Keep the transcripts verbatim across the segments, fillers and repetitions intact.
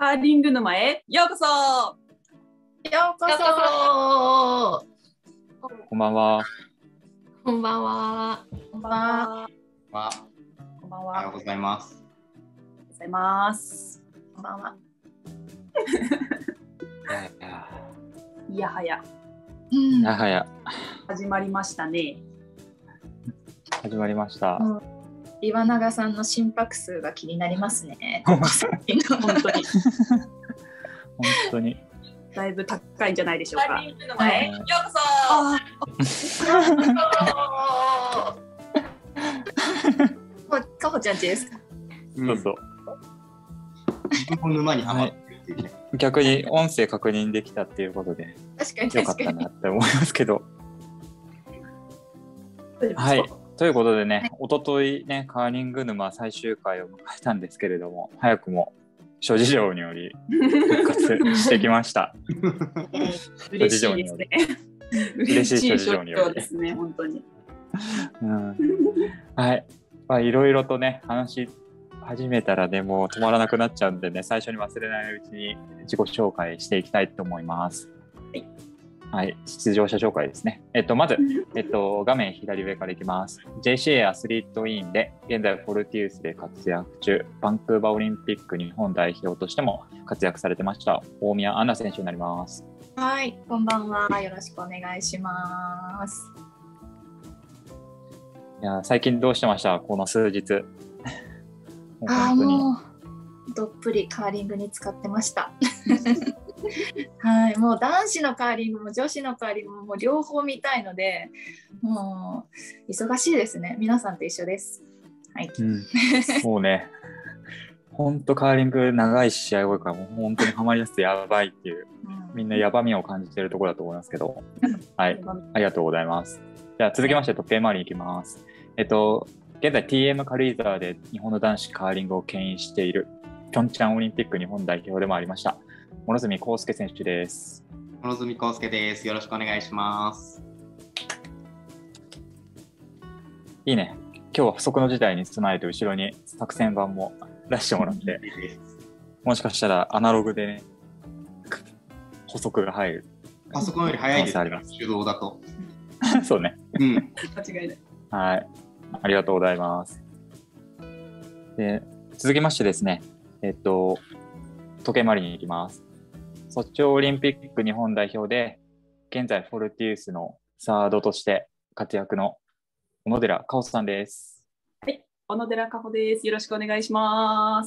カーリング沼へようこそ。 ようこそ。 こんばんは。 こんばんは。 こんばんは。 はこんばんおはようは。 ございます。 おはようございます。 こんばんは。 いやはやうんやはや始まりましたね。 始まりました。 うん岩永さんの心拍数が気になりますね。 本当に本当に。 だいぶ高いんじゃないでしょうか。 カーリング沼へようこそ。 あかかほちゃんちですか。 そうそう。 自分も沼にはまってるっていうね。 逆に音声確認できたっていうことで確かによかった確かに。 なって思いますけど。 ーはい。ということでね、おとといね、カーリング沼最終回を迎えたんですけれども、早くも諸事情により復活してきました。 嬉しいですね。 嬉しい諸事情によりそうですね、本当に。 うん、はい。まあ、いろいろとね、話し始めたらね、もう止まらなくなっちゃうんでね、最初に忘れないうちに自己紹介していきたいと思います。 はい。 はい、出場者紹介ですね。えっと、まず、えっと、画面左上からいきます。ジェーシーエー アスリート委員で、現在フォルティウスで活躍中、バンクーバーオリンピック日本代表としても活躍されてました、大宮アンナ選手になります。 はい、こんばんは。よろしくお願いします。 いや、最近どうしてましたこの数日。もうああ、 本当に。 もうどっぷりカーリングに使ってました。はい、もう男子のカーリングも女子のカーリングももう両方見たいので、もう忙しいですね。皆さんと一緒です。はい。 うん、もうね、本当カーリング長い試合多いから、もう本当にハマりやすいやばいっていう、みんなやばみを感じているところだと思いますけど、はい、ありがとうございます。じゃあ続きまして時計回りに行きます。えっと、現在 ティーエム 軽井沢で日本の男子カーリングを牽引している、ピョンチャンオリンピック日本代表でもありました、諸角康介選手です。 諸角康介です。よろしくお願いします。 いいね。今日は不測の事態に備えて後ろに作戦版も出してもらって、もしかしたらアナログでね、補足が入る。 パソコンより早いです、 あります手動だと。 そうね。 うん。 間違いない。 はい。ありがとうございます。で、続きましてですね、えっと、時計回りに行きます。ソチオリンピック日本代表で、現在フォルティウスのサードとして活躍の小野寺佳穂さんです。 はい、小野寺佳穂です。よろしくお願いします。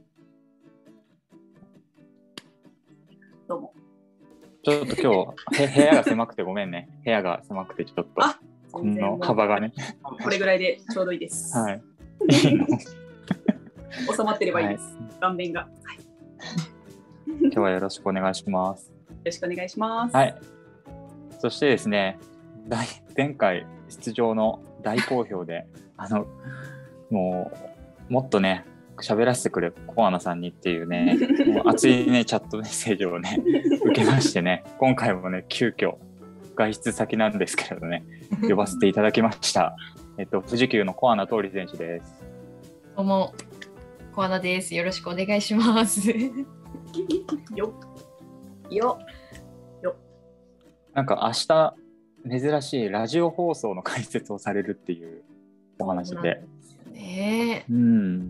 どうも。 ちょっと今日、へ部屋が狭くてごめんね。部屋が狭くてちょっと、 あこの幅がね。 これぐらいでちょうどいいです。 はい。いいの収まってればいいです。 はい、 顔面が、はい。 今日はよろしくお願いします。 よろしくお願いします。 はい。そしてですね、前回出場の大好評で、あの、もう、もっとね、喋らせてくれ、コアナさんにっていうね、もう熱いね、チャットメッセージをね、受けましてね、今回もね、急遽、外出先なんですけれどね、呼ばせていただきました。えっと、富士急のコアナ桃李選手です。 どうも、コアナです。よろしくお願いします。 よよよなんか明日、珍しいラジオ放送の解説をされるっていうお話で。 ねえ、 うん。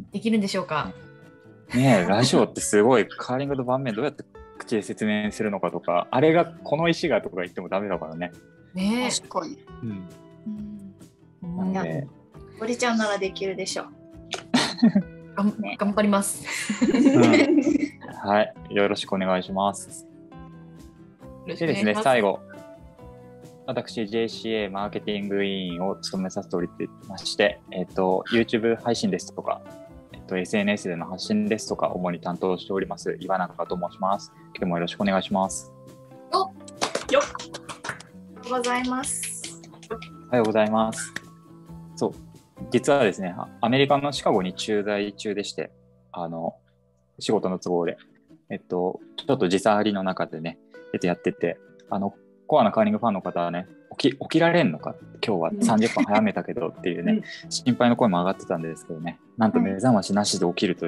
できるんでしょうか。 ねえ、ラジオってすごいカーリングの盤面どうやって口で説明するのかとか、あれがこの石がとか言ってもダメだからね。 ね確かに。 うん。 え、 なんで、 ゴリちゃんならできるでしょう。 がんね頑張ります。 うん、はい、よろしくお願いします。でですね、最後、私 ジェーシーエー マーケティング委員を務めさせておりまして、えっと、YouTube 配信ですとか、えっと、エスエヌエス での発信ですとか、主に担当しております岩永と申します。今日もよろしくお願いします。 よおはようございます。 おはようございます。そう、実はですね、アメリカのシカゴに駐在中でして、あの、仕事の都合で、えっと、ちょっと時差ありの中でね、やってて、あの、コアなカーリングファンの方はね、起き、起きられんのか、今日はさんじゅっぷん早めたけどっていうね、 うん、 心配の声も上がってたんですけどね、なんと目覚ましなしで起きるという、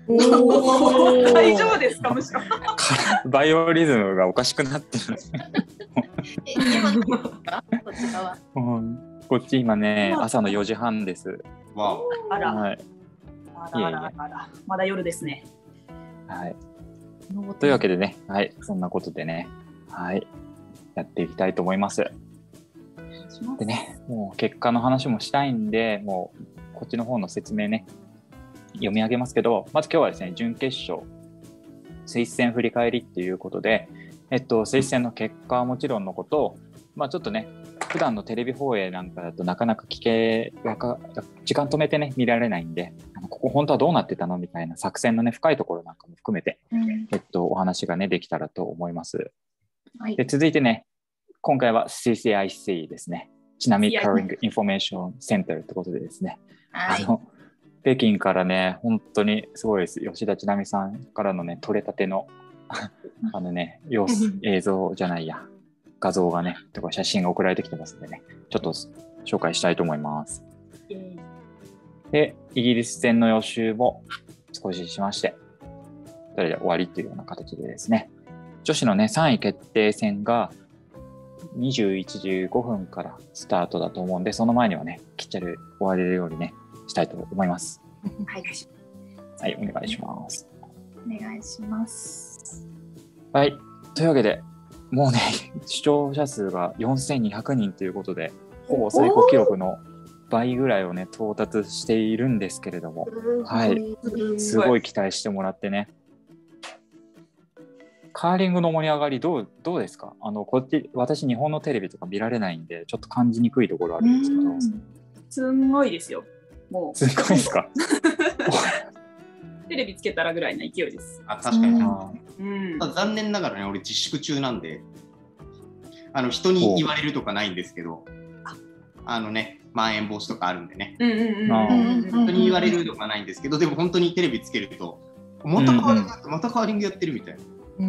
おー大丈夫ですかむしろ。 バイオリズムがおかしくなってる。 え今のですかこっち側。 うんこっち今ね、 まあ朝のよじはんです。 わお。 あら、 はい。 あらあらあら、まだ夜ですね。 はい。というわけでね、はい、そんなことでね、はい、やっていきたいと思います。でね、もう結果の話もしたいんで、もうこっちの方の説明ね、読み上げますけど、まず今日はですね、準決勝、スイス戦振り返りっていうことで、えっと、スイス戦の結果はもちろんのこと、まあちょっとね、普段のテレビ放映なんかだとなかなか聞け、わか時間止めてね、見られないんで、あのここ本当はどうなってたのみたいな作戦のね、深いところなんかも含めて、 うんえっと、お話がね、できたらと思います。 はいで、続いてね、今回は シーシーアイシー ですね。ちなみに Carring Information Center ってことでですね、 はいあの、北京からね、本当にすごいです。吉田知那美さんからのね、撮れたての、あのね、様子、映像じゃないや、画像がね、とか写真が送られてきてますんでね、ちょっと紹介したいと思います。で、イギリス戦の予習も少ししまして、それで終わりというような形でですね、女子のね、さんい決定戦がにじゅういちじごふんからスタートだと思うんで、その前にはね、きっちり終われるようにね、したいと思います。 はいはい、お願いします。 お願いします。 はい、というわけで、もうね、視聴者数がよんせんにひゃくにんということで、ほぼ最高記録の倍ぐらいをね、到達しているんですけれども、はい、すごい期待してもらってね。カーリングの盛り上がりどう、どうですか？あのこっち私日本のテレビとか見られないんでちょっと感じにくいところあるんですけど、 すんごいですよ。もうすごいですか？ テレビつけたらぐらいな勢いです。 あ、確かに。 うん、 ただ残念ながらね、俺自粛中なんで、あの人に言われるとかないんですけど、あのね、まん延防止とかあるんでね、 うんうんうん人に言われるとかないんですけど、でも本当にテレビつけると、またカーリングやって、またカーリングやってるみたいな。 うんうん、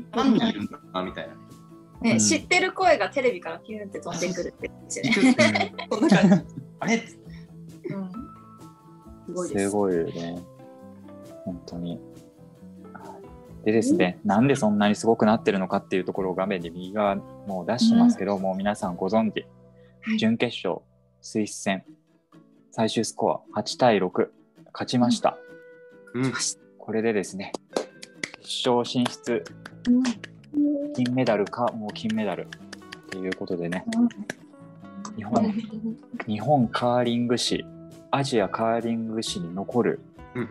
何人いるんだろうなみたいな。 ね、 うん、 知ってる声がテレビからピューンって飛んでくるって感じね。 そんな感じ。 あれ、 うん、 すごいです。 すごいよね。本当に。でですね、なんでそんなにすごくなってるのかっていうところを画面で右側もう出してますけど、うん、もう皆さんご存知、はい、準決勝スイス戦最終スコアはちたいろく勝ちました、 うん、 これでですね決勝進出、うん、金メダルかもう金メダルということでね、うん、日本日本カーリング史アジアカーリング史に残る、うん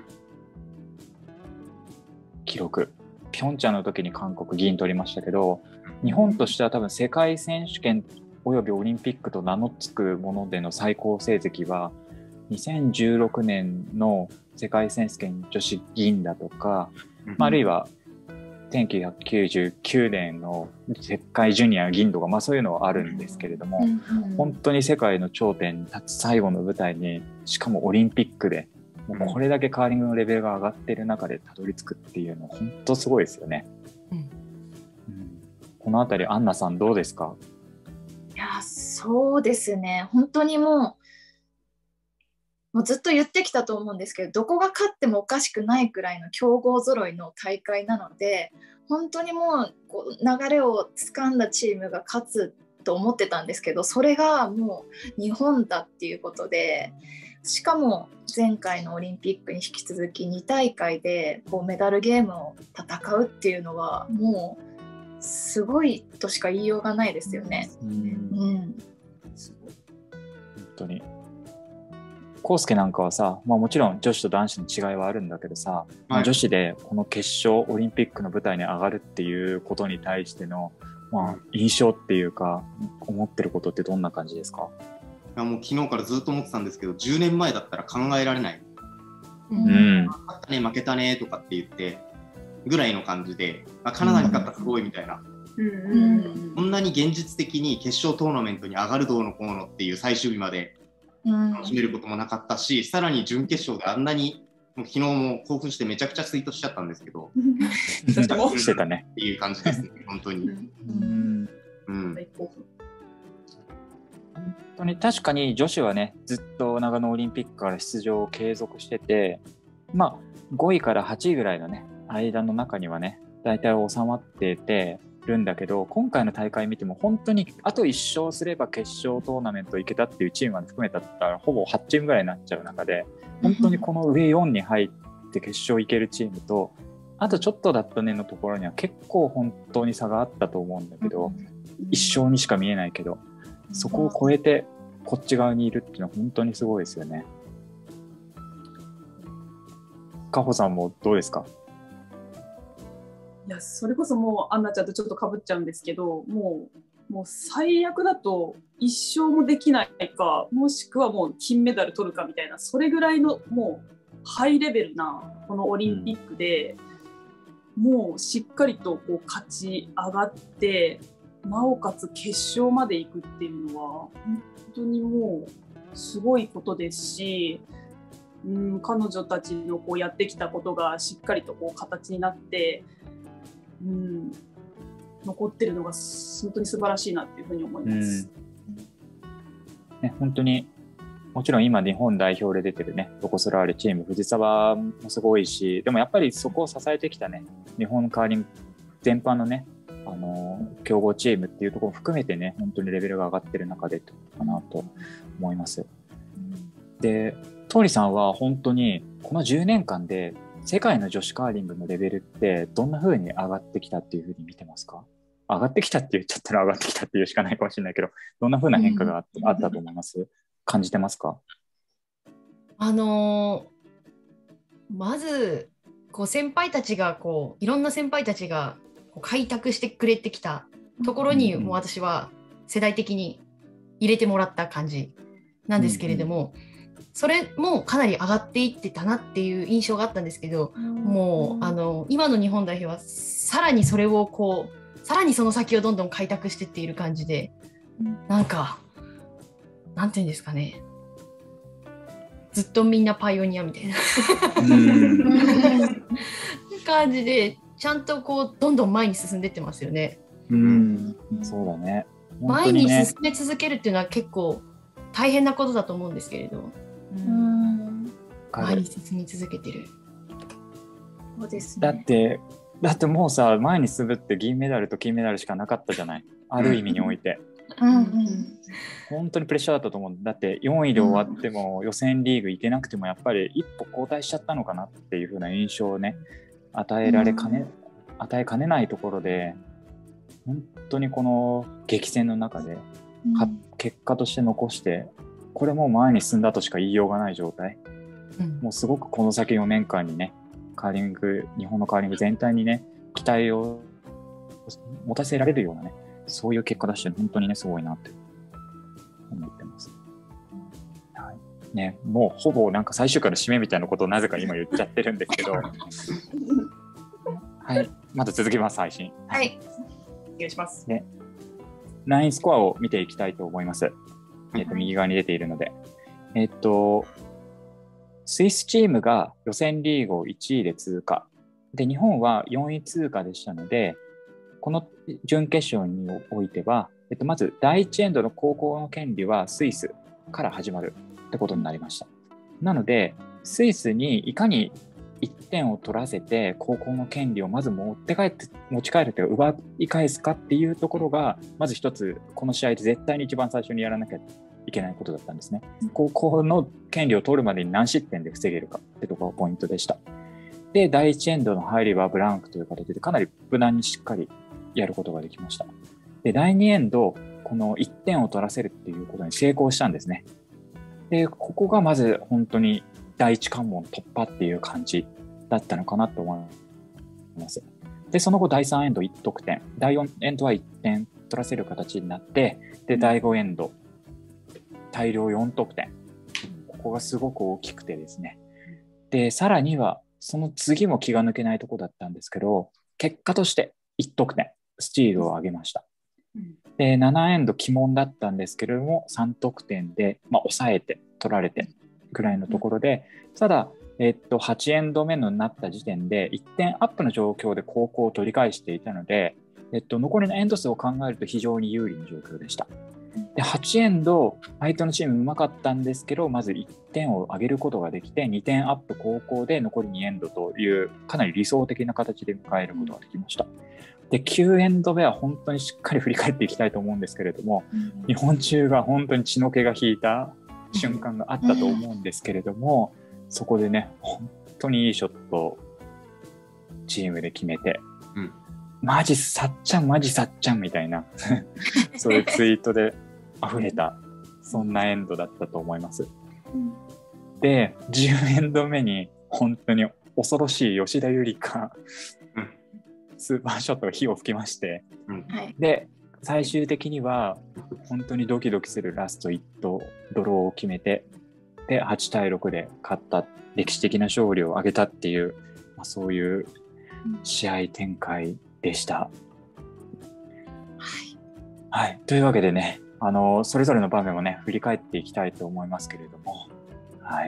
記録、ピョンチャンの時に韓国銀取りましたけど、日本としては多分世界選手権およびオリンピックと名の付くものでの最高成績はにせんじゅうろくねんの世界選手権女子銀だとか、まあ、あるいはせんきゅうひゃくきゅうじゅうきゅうねんの世界ジュニア銀とか、まあ、そういうのはあるんですけれども、本当に世界の頂点に立つ最後の舞台に、しかもオリンピックでもうこれだけカーリングのレベルが上がってる中でたどり着くっていうのは本当すごいですよね、うんうん、このあたりアンナさんどうですか？ いやそうですね、本当にもう、もうずっと言ってきたと思うんですけど、どこが勝ってもおかしくないくらいの強豪揃いの大会なので、本当にもう、こう流れを掴んだチームが勝つと思ってたんですけど、それがもう日本だっていうことで、しかも前回のオリンピックに引き続きに大会でこうメダルゲームを戦うっていうのはもうすごいとしか言いようがないですよね。うん、うん、 本当に康介なんかはさ、まあ、もちろん女子と男子の違いはあるんだけどさ、はい、まあ、女子でこの決勝オリンピックの舞台に上がるっていうことに対しての、まあ、印象っていうか思ってることってどんな感じですか？ いやもう昨日からずっと思ってたんですけど、じゅうねんまえだったら考えられない、 うん、 勝ったね負けたねとかって言ってぐらいの感じで、あカナダに勝ったすごいみたいな、うんうん、こんなに現実的に決勝トーナメントに上がるどうのこうのっていう最終日まで決めることもなかったし、さらに準決勝であんなにもう昨日も興奮してめちゃくちゃツイートしちゃったんですけどしてたねっていう感じですね本当に、うんうん、 本当に確かに女子はねずっと長野オリンピックから出場を継続してて、 まあごいからはちいぐらいのね間の中にはね大体収まっててるんだけど、今回の大会見ても本当にあといっ勝すれば決勝トーナメント行けたっていうチームまで含めたらほぼはちチームぐらいになっちゃう中で、本当にこの上よんに入って決勝行けるチームとあとちょっとだったねのところには結構本当に差があったと思うんだけど、いっ勝にしか見えないけどそこを超えてこっち側にいるっていうのは本当にすごいですよね。かほさんもどうですか？ いや、それこそもうアンナちゃんとちょっとかぶっちゃうんですけど、もう、もう最悪だと一勝もできないか、もしくはもう金メダル取るかみたいな、それぐらいのもうハイレベルなこのオリンピックで、うん、もうしっかりとこう勝ち上がって、なおかつ決勝まで行くっていうのは本当にもうすごいことですし、うん、彼女たちのこうやってきたことがしっかりとこう形になって、うん、残ってるのが本当に素晴らしいなっていうふうに思います。 うんね、本当にもちろん今日本代表で出てるねロコ・ソラーレチーム藤沢もすごいし、でもやっぱりそこを支えてきたね日本のカーリング全般のねあの強豪チームっていうところも含めてね本当にレベルが上がってる中でかなと思います。うん、で桃李さんは本当にこのじゅうねんかんで世界の女子カーリングのレベルってどんな風に上がってきたっていう風に見てますか？上がってきたって言っちゃったら上がってきたっていうしかないかもしれないけど、どんな風な変化があったと思います？感じてますか？ あのー、まずこう先輩たちがこういろんな先輩たちがこう開拓してくれてきたところに、もう私は世代的に入れてもらった感じなんですけれども、うんうん、それもかなり上がっていってたなっていう印象があったんですけど、うん、もうあの今の日本代表はさらにそれをこうさらにその先をどんどん開拓していっている感じで、なんかなんていうんですかね、ずっとみんなパイオニアみたいな感じでちゃんとこうどんどん前に進んでいってますよね。 うん、そうだね。 前に進め続けるっていうのは結構大変なことだと思うんですけれど、うん、前に進み続けてる。 そうですね。 だってだってもうさ前に進むって銀メダルと金メダルしかなかったじゃない、ある意味において。うんうん、本当にプレッシャーだったと思う。だってよんいで終わっても予選リーグ行けなくてもやっぱり一歩後退しちゃったのかなっていう風な印象をね与えられかね、うん、与えかねないところで、本当にこの激戦の中で、うん、結果として残してこれもう前に進んだとしか言いようがない状態、うん、もうすごくこの先よねんかんにねカーリング日本のカーリング全体にね期待を持たせられるようなねそういう結果出して本当にねすごいなって思ってます、はいね、もうほぼなんか最終回の締めみたいなことをなぜか今言っちゃってるんですけどはいまた続きます配信。 はいお願いします、 ね、ラインスコアを見ていきたいと思います、えー、と右側に出ているので、えっとスイスチームが予選リーグをいちいで通過で日本はよんい通過でしたので、この準決勝においては、えっと、まずだいいちエンドの後攻の権利はスイスから始まるってことになりました。なのでスイスにいかにいってんを取らせて後攻の権利をまず持って帰って持ち帰るというか奪い返すかっていうところがまず一つこの試合で絶対に一番最初にやらなきゃいけないことだったんですね。後攻の権利を取るまでに何失点で防げるかってところがポイントでした。でだいいちエンドの入りはブランクという形でかなり無難にしっかりやることができました。でだいにエンドこのいってんを取らせるっていうことに成功したんですね。でここがまず本当にだいいち関門突破っていう感じだったのかなと思います。でその後だいさんエンドいち得点、だいよんエンドはいってん取らせる形になって、でだいごエンド大量よん得点、ここがすごく大きくてですね。でさらにはその次も気が抜けないところだったんですけど、結果としていち得点スチールを上げました。でななエンド鬼門だったんですけれどもさん得点で、まあ、抑えて取られてぐらいのところで、ただ、えっと、はちエンド目になった時点でいってんアップの状況で後攻を取り返していたので、えっと、残りのエンド数を考えると非常に有利な状況でした。 ではちエンド相手のチームうまかったんですけど、まずいってんを上げることができてにてんアップ後攻で残りにエンドというかなり理想的な形で迎えることができました。できゅうエンド目は本当にしっかり振り返っていきたいと思うんですけれども、うん、日本中が本当に血の気が引いた瞬間があったと思うんですけれども、うん、そこでね本当にいいショットをチームで決めて、うん、マジさっちゃんマジさっちゃんみたいなそういうツイートで溢れたそんなエンドだったと思います、うん、でじゅうエンド目に本当に恐ろしい吉田夕梨花スーパーショットが火を吹きまして、うん、で最終的には本当にドキドキするラストいち投ドローを決めて、ではちたいろくで勝った歴史的な勝利を挙げたっていう、まあ、そういう試合展開でした、うんはいはい、というわけでね、あのそれぞれの場面をね振り返っていきたいと思いますけれども、はい、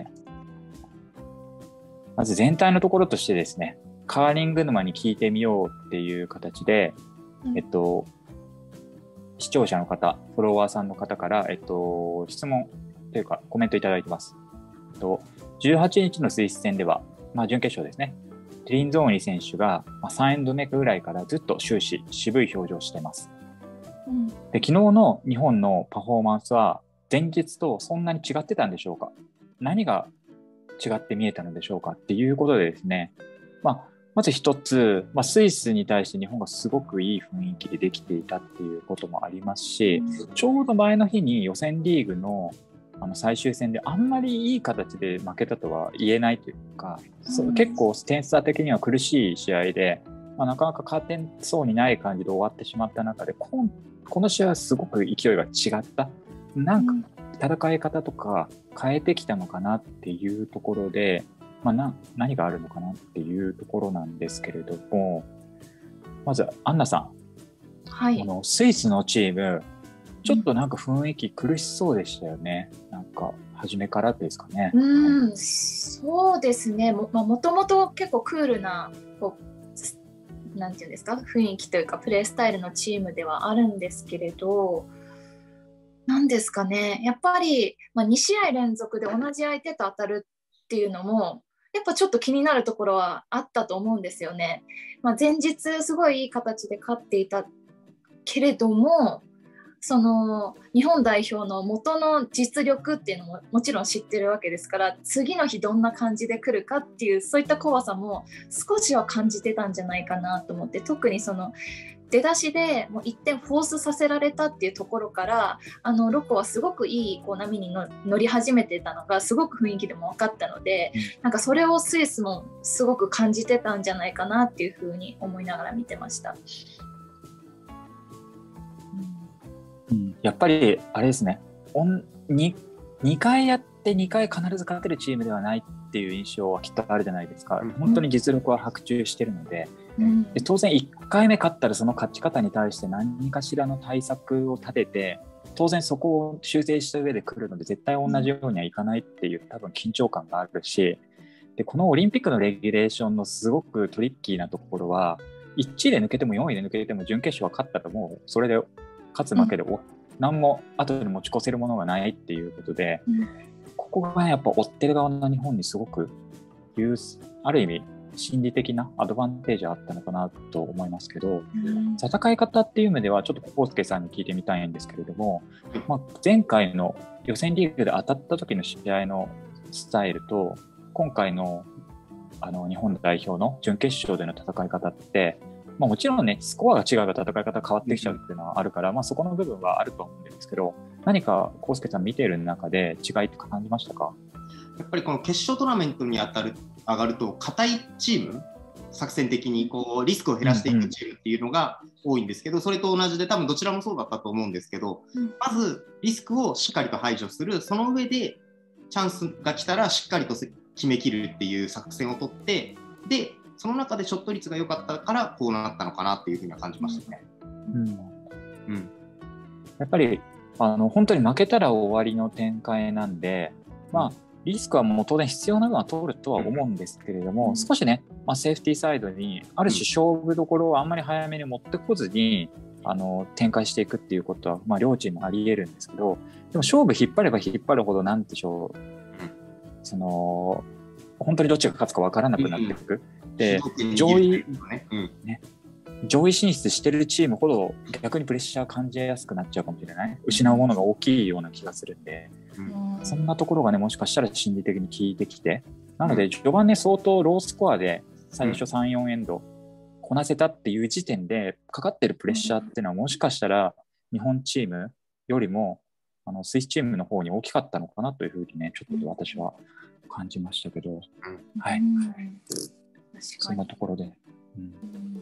まず全体のところとしてですね、カーリング沼に聞いてみようっていう形で、うん、えっと、視聴者の方、フォロワーさんの方から、えっと、質問というかコメントいただいてます。えっと、じゅうはちにちのスイス戦では、まあ、準決勝ですね。リンゾーニ選手がさんエンド目ぐらいからずっと終始渋い表情をしています。うん、で昨日の日本のパフォーマンスは前日とそんなに違ってたんでしょうか。何が違って見えたのでしょうかっていうことでですね、まあまず一つ、まあ、スイスに対して日本がすごくいい雰囲気でできていたっていうこともありますし、うん、ちょうど前の日に予選リーグ の, あの最終戦であんまりいい形で負けたとは言えないというか、うん、そう結構点差的には苦しい試合で、まあ、なかなか勝てそうにない感じで終わってしまった中で、こ の, この試合はすごく勢いが違った。なんか戦い方とか変えてきたのかなっていうところで、まあ、な何があるのかなっていうところなんですけれども、まずアンナさん、はい、このスイスのチームちょっとなんか雰囲気苦しそうでしたよね、うん、なんか初めからですかね。 うん、そうですね。 も,、まあ、もともと結構クールなこうなんていうんですか、雰囲気というかプレースタイルのチームではあるんですけれど、なんですかね、やっぱり、まあ、にしあい連続で同じ相手と当たるっていうのもやっぱちょっと気になるところはあったと思うんですよね。まあ、前日すごいいい形で勝っていたけれども、その日本代表の元の実力っていうのももちろん知ってるわけですから、次の日どんな感じで来るかっていうそういった怖さも少しは感じてたんじゃないかなと思って、特にその出だしでもういってんフォースさせられたっていうところから、あのロコはすごくいいこう波にの乗り始めてたのがすごく雰囲気でも分かったので、なんかそれをスイスもすごく感じてたんじゃないかなっていうふうに思いながら見てました。 うん、やっぱりあれですね、に, にかいやってにかい必ず勝てるチームではないっていう印象はきっとあるじゃないですか。本当に実力は伯仲してるので、うん、で当然いっかいめ勝ったらその勝ち方に対して何かしらの対策を立てて、当然そこを修正した上で来るので絶対同じようにはいかないっていう多分緊張感があるし、でこのオリンピックのレギュレーションのすごくトリッキーなところは、いちいで抜けてもよんいで抜けても準決勝は勝ったらもうそれで勝つ負けで、うん、何も後に持ち越せるものがないっていうことで、うん、ここがやっぱ追ってる側の日本にすごくある意味心理的なアドバンテージあったのかなと思いますけど、うん、戦い方っていう意味ではちょっと康介さんに聞いてみたいんですけれども、まあ、前回の予選リーグで当たった時の試合のスタイルと今回 の, あの日本代表の準決勝での戦い方って、まあ、もちろんねスコアが違うが戦い方変わってきちゃうっていうのはあるから、まあ、そこの部分はあると思うんですけど、何か康介さん見ている中で違いって感じましたか？ やっぱりこの決勝トーナメントに当たる上がると硬いチーム、作戦的にこうリスクを減らしていくチームっていうのが多いんですけど、それと同じで多分どちらもそうだったと思うんですけど、まずリスクをしっかりと排除する、その上でチャンスが来たらしっかりと決めきるっていう作戦を取って、でその中でショット率が良かったからこうなったのかなっていうふうには感じましたね。うんうん、やっぱりあの本当に負けたら終わりの展開なんで、まあリスクはもう当然必要なのは取るとは思うんですけれども、うん、少しね、まあ、セーフティーサイドにある種勝負どころをあんまり早めに持ってこずに、 あの展開していくっていうことは、まあ、両チームありえるんですけど、でも勝負引っ張れば引っ張るほどなんでしょう、うん、その本当にどっちが勝つか分からなくなっていく、うん、で上位、うんね、上位進出してるチームほど逆にプレッシャー感じやすくなっちゃうかもしれない、失うものが大きいような気がするんで、うん、そんなところがねもしかしたら心理的に効いてきて、なので序盤ね相当ロースコアで最初 さん,よん エンドこなせたっていう時点でかかってるプレッシャーっていうのはもしかしたら日本チームよりもあのスイスチームの方に大きかったのかなというふうにねちょっと私は感じましたけど、うん、はい、そんなところで、うん、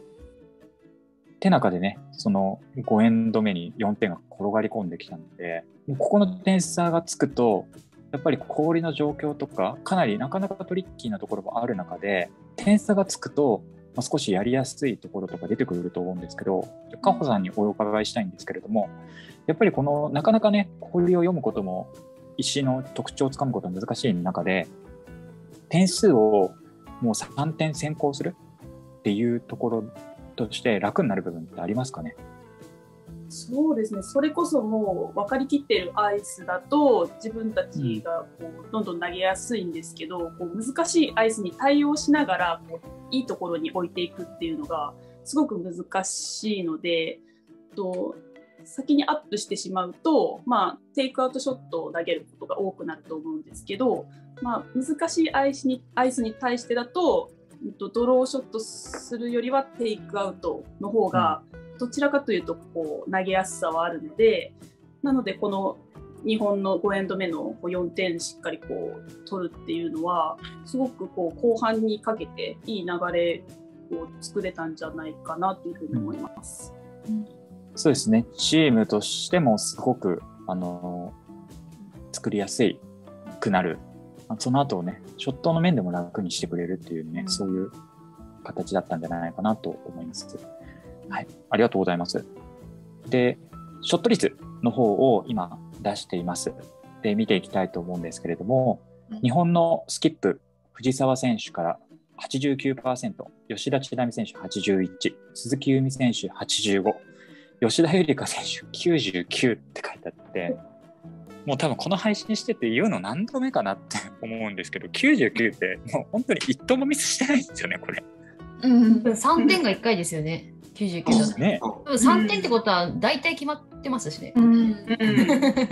手中でねそのごエンド目によんてんが転がり込んできたので、ここの点差がつくとやっぱり氷の状況とかかなりなかなかトリッキーなところもある中で、点差がつくとまあ、少しやりやすいところとか出てくると思うんですけど、カホさんにお伺いしたいんですけれども、やっぱりこのなかなかね氷を読むことも石の特徴をつかむことが難しい中で、点数をもうさんてん先行するっていうところとして楽になる部分ってありますかね？ そうですね、それこそもう分かりきっているアイスだと自分たちがこうどんどん投げやすいんですけど、こう難しいアイスに対応しながらこういいところに置いていくっていうのがすごく難しいので、と先にアップしてしまうと、まあ、テイクアウトショットを投げることが多くなると思うんですけど、まあ、難しいアイスに、アイスに対してだとドローショットするよりはテイクアウトの方がどちらかというとこう投げやすさはあるので、なのでこの日本のごエンド目のよんてんしっかりこう取るっていうのはすごくこう後半にかけていい流れを作れたんじゃないかなというふうに思います。 うん、そうですね、チームとしてもすごくあの作りやすいくなる、その後をねショットの面でも楽にしてくれるっていうね、うん、そういう形だったんじゃないかなと思います。はい、ありがとうございます。で、ショット率の方を今出しています。で、見ていきたいと思うんですけれども、日本のスキップ、藤澤選手から はちじゅうきゅうパーセント、吉田知那美選手はちじゅういち、鈴木夕湖選手はちじゅうご、吉田夕梨花選手きゅうじゅうきゅうって書いてあって、もう多分この配信してて言うの何度目かなって思うんですけど、きゅうじゅうきゅうってもう本当に一投もミスしてないんですよね、これ。 うん、さんてんがいっかいですよね。きゅうじゅうきゅうだとね、さんてんってことは大体決まってますしね。うんうん、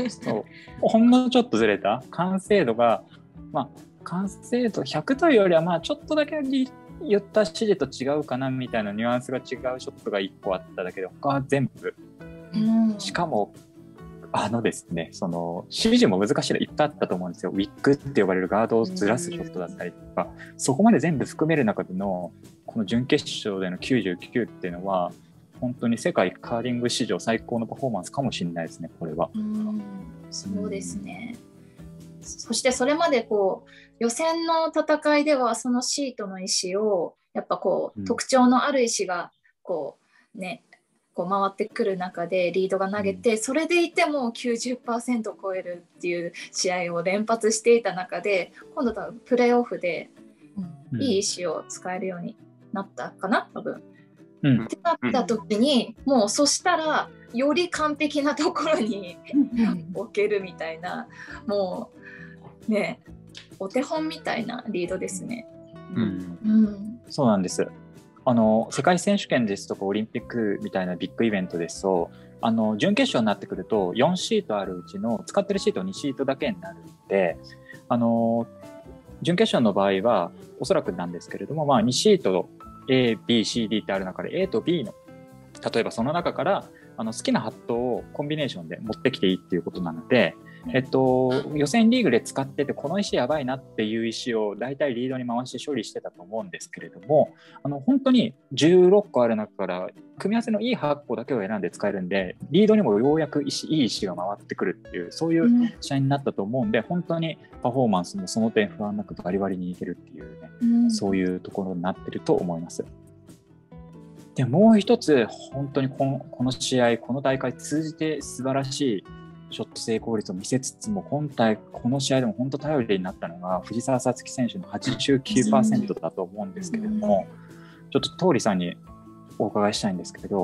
そうほんのちょっとずれた完成度が、まあ、完成度ひゃくというよりはまあちょっとだけ言った指示と違うかなみたいなニュアンスが違うショットがいっこあっただけで他は全部、うん、しかもあのですね、その指示も難しいのいっぱいあったと思うんですよ。ウィッグって呼ばれるガードをずらすショットだったりとか、そこまで全部含める中でのこの準決勝でのきゅうじゅうきゅうっていうのは本当に世界カーリング史上最高のパフォーマンスかもしれないですね、これは。 うん、そうですね。そしてそれまでこう予選の戦いではそのシートの石をやっぱこう、うん、特徴のある石がこうねこう回ってくる中でリードが投げて、うん、それでいても きゅうじゅっパーセント 超えるっていう試合を連発していた中で、今度はプレーオフでいい石を使えるようになったかな多分、うん、ってなった時に、うん、もうそしたらより完璧なところに置けるみたいな、もうねお手本みたいなリードですね。 うんうん、そうなんです。あの世界選手権ですとかオリンピックみたいなビッグイベントですと、あの準決勝になってくるとよんシートあるうちの使ってるシートにシートだけになるので、あの準決勝の場合はおそらくなんですけれども、まあ、にシート A、B、C、D ってある中で A と B の例えばその中からあの好きなハットをコンビネーションで持ってきていいっていうことなので、えっと、予選リーグで使っててこの石やばいなっていう石をだいたいリードに回して処理してたと思うんですけれども、あの本当にじゅうろっこある中から組み合わせのいいはっこだけを選んで使えるんで、リードにもようやく石いい石が回ってくるっていうそういう試合になったと思うんで、本当にパフォーマンスもその点不安なくバリバリにいけるっていうね、うん、そういうところになってると思います。でもう一つ本当にこの、この試合この大会通じて素晴らしいショット成功率を見せつつも、今大この試合でも本当頼りになったのが藤澤五月選手の はちじゅうきゅうパーセント だと思うんですけれども、ちょっと桃李さんにお伺いしたいんですけど、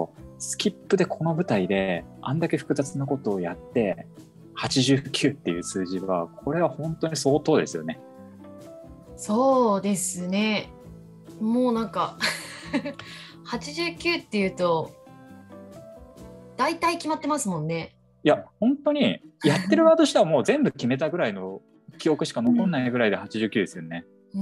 スキップでこの舞台であんだけ複雑なことをやってはちじゅうきゅうっていう数字は、これは本当に相当ですよね。 そうですね。もうなんかはちじゅうきゅうっていうと大体決まってますもんね。 いや本当にやってる側としてはもう全部決めたぐらいの記憶しか残んないぐらいではちじゅうきゅうですよね。 うん、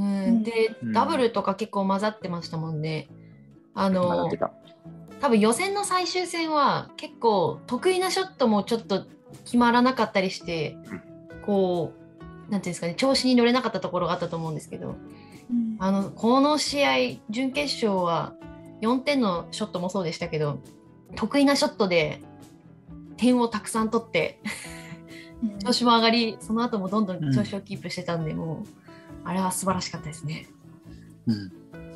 で、うん、ダブルとか結構混ざってましたもんね。あの多分予選の最終戦は結構得意なショットもちょっと決まらなかったりして、こうなんていうんですかね、調子に乗れなかったところがあったと思うんですけど、うん、あのこの試合準決勝はよんてんのショットもそうでしたけど、得意なショットで点をたくさん取って調子も上がり、その後もどんどん調子をキープしてたんで、うん、もうあれは素晴らしかったですね。 うん、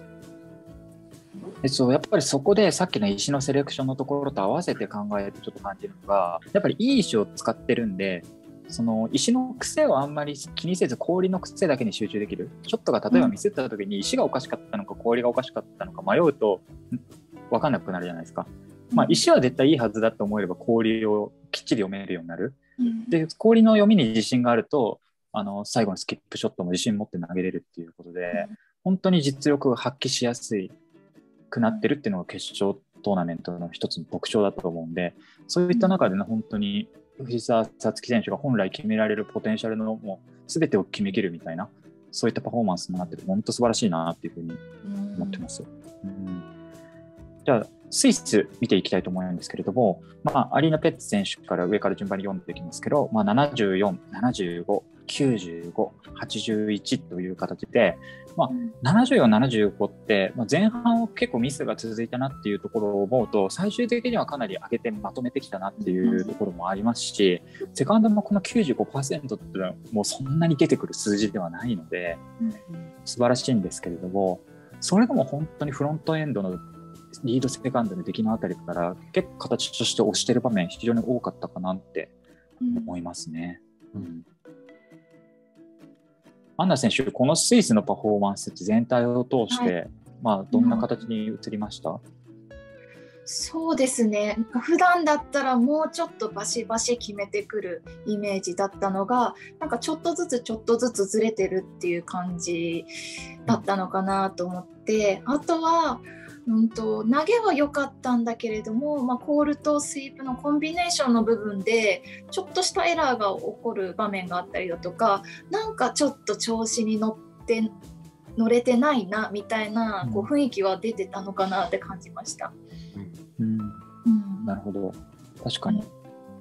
えっと、やっぱりそこでさっきの石のセレクションのところと合わせて考えてちょっと感じるのが、やっぱりいい石を使ってるんで、その石の癖をあんまり気にせず氷の癖だけに集中できる。ショットが例えばミスった時に石がおかしかったのか氷がおかしかったのか迷うと分かんなくなるじゃないですか。まあ、石は絶対いいはずだと思えば氷をきっちり読めるようになる。で氷の読みに自信があると、あの最後のスキップショットも自信持って投げれるっていうことで、本当に実力を発揮しやすくなってるっていうのが決勝トーナメントの一つの特徴だと思うんで、そういった中での本当に藤澤五月選手が本来決められるポテンシャルのもう全てを決めきるみたいな、そういったパフォーマンスになってて本当素晴らしいなっていうふうに思ってます。うん、じゃあスイス見ていきたいと思うんですけれども、まあ、アリーナ・ペッツ選手から上から順番に読んでいきますけど、まあ、ななじゅうよん、ななじゅうご、きゅうじゅうご、はちじゅういちという形で、まあ、ななじゅうよん、ななじゅうごって、まあ、前半は結構ミスが続いたなっていうところを思うと、最終的にはかなり上げてまとめてきたなっていうところもありますし、セカンドもこの きゅうじゅうごパーセント っていうのはもうそんなに出てくる数字ではないので素晴らしいんですけれども、それでも本当にフロントエンドのリードセカンドの出来のあたりから結構形として押してる場面非常に多かったかなって思いますね。うんうん、アンナ選手、このスイスのパフォーマンス全体を通して、はい、まあ、どんな形に映りました？うん、 そうですね、普段だったらもうちょっとバシバシ決めてくるイメージだったのが、なんかちょっとずつちょっとずつずれてるっていう感じだったのかなと思って、うん、あとはうんと投げは良かったんだけれども、まあ、コールとスイープのコンビネーションの部分でちょっとしたエラーが起こる場面があったりだとか、なんかちょっと調子に乗って乗れてないなみたいなこう雰囲気は出てたのかなって感じました。 うんうん、なるほど、確かに、うん、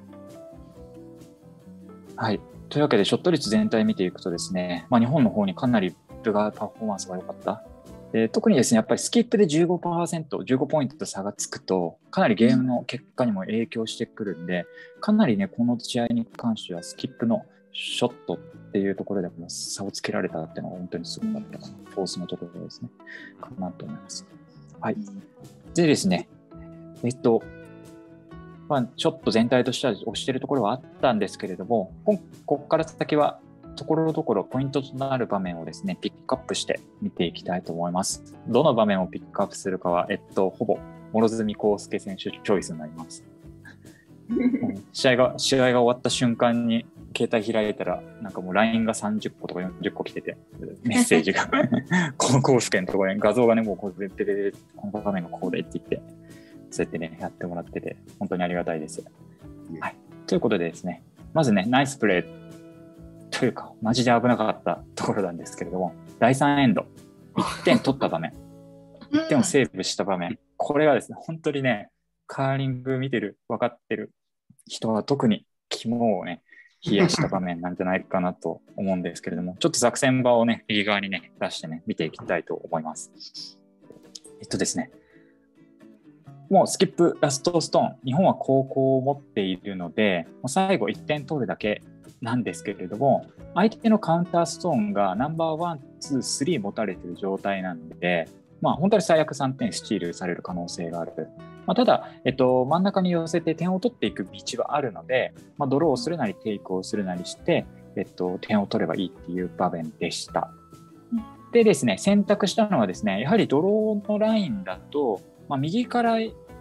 はい。というわけでショット率全体見ていくとですね、まあ、日本の方にかなりルガーパフォーマンスが良かった。で特にですね、やっぱりスキップで じゅうごパーセント、じゅうごポイントと差がつくとかなりゲームの結果にも影響してくるんで、かなりねこの試合に関してはスキップのショットっていうところでも差をつけられたっていうのが本当にすごかったかな、フォースのところですねかなと思います。はい。でですね、えっとまあ、ちょっと全体としては押しているところはあったんですけれども、ここから先はところどころポイントとなる場面をですね、ピックアップして見ていきたいと思います。どの場面をピックアップするかは、えっと、ほぼ諸角康介選手チョイスになります。試合が、試合が終わった瞬間に携帯開いたら、なんかもう ライン がさんじゅっことかよんじゅっこ来てて、メッセージが、この康介のところに画像がね、もうこうで、でででこの場面がこうでって言って、そうやってね、やってもらってて、本当にありがたいです。はい。ということでですね、まずね、ナイスプレー。というかマジで危なかったところなんですけれども、だいさんエンドいってん取った場面いってんをセーブした場面、これがですね本当にねカーリング見てる分かってる人は特に肝をね冷やした場面なんじゃないかなと思うんですけれども、ちょっと作戦場をね右側にね出してね見ていきたいと思います。えっとですねもうスキップラストストーン、日本は後攻を持っているのでもう最後いってん取るだけなんですけれども、相手のカウンターストーンがナンバーワン、ツー、スリー持たれている状態なんで、まあ、本当に最悪さんてんスチールされる可能性がある。まあ、ただ、えっと、真ん中に寄せて点を取っていく道はあるので、まあ、ドローをするなりテイクをするなりして、えっと、点を取ればいいっていう場面でした。でですね、選択したのはですね、やはりドローのラインだと、まあ、右から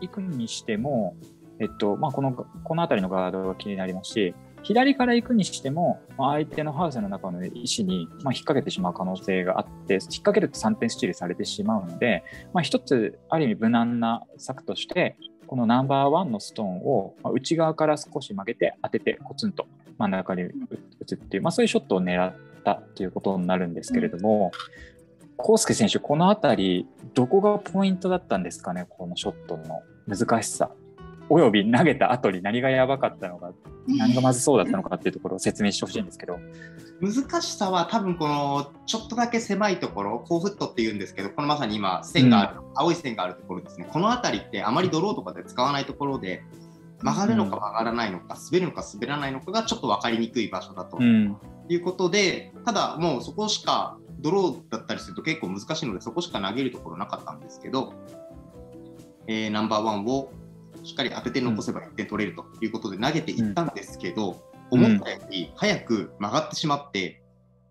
行くにしても、えっとまあ、このこの辺りのガードが気になりますし、左から行くにしても、まあ、相手のハウスの中の石に、まあ、引っ掛けてしまう可能性があって、引っ掛けるとさんてんスチールされてしまうので、まあ、一つある意味無難な策として、このナンバーワンのストーンを内側から少し曲げて当ててコツンと真ん中に打つっていう、まあ、そういうショットを狙ったということになるんですけれども、康介選手、この辺りどこがポイントだったんですかね、このショットの難しさおよび投げた後に何がやばかったのか、何がまずそうだったのかっていうところを説明してほしいんですけど。 難しさは多分このちょっとだけ狭いところ、フォーフットっていうんですけど、このまさに今線がある、うん、青い線があるところですね。この辺りってあまりドローとかで使わないところで、曲がるのか曲がらないのか、滑るのか滑らないのかがちょっと分かりにくい場所だと、うん、いうことで、ただもうそこしかドローだったりすると結構難しいので、そこしか投げるところなかったんですけど、えー、ナンバーワンをしっかり当てて残せばいってん取れるということで投げていったんですけど、うん、思ったより早く曲がってしまって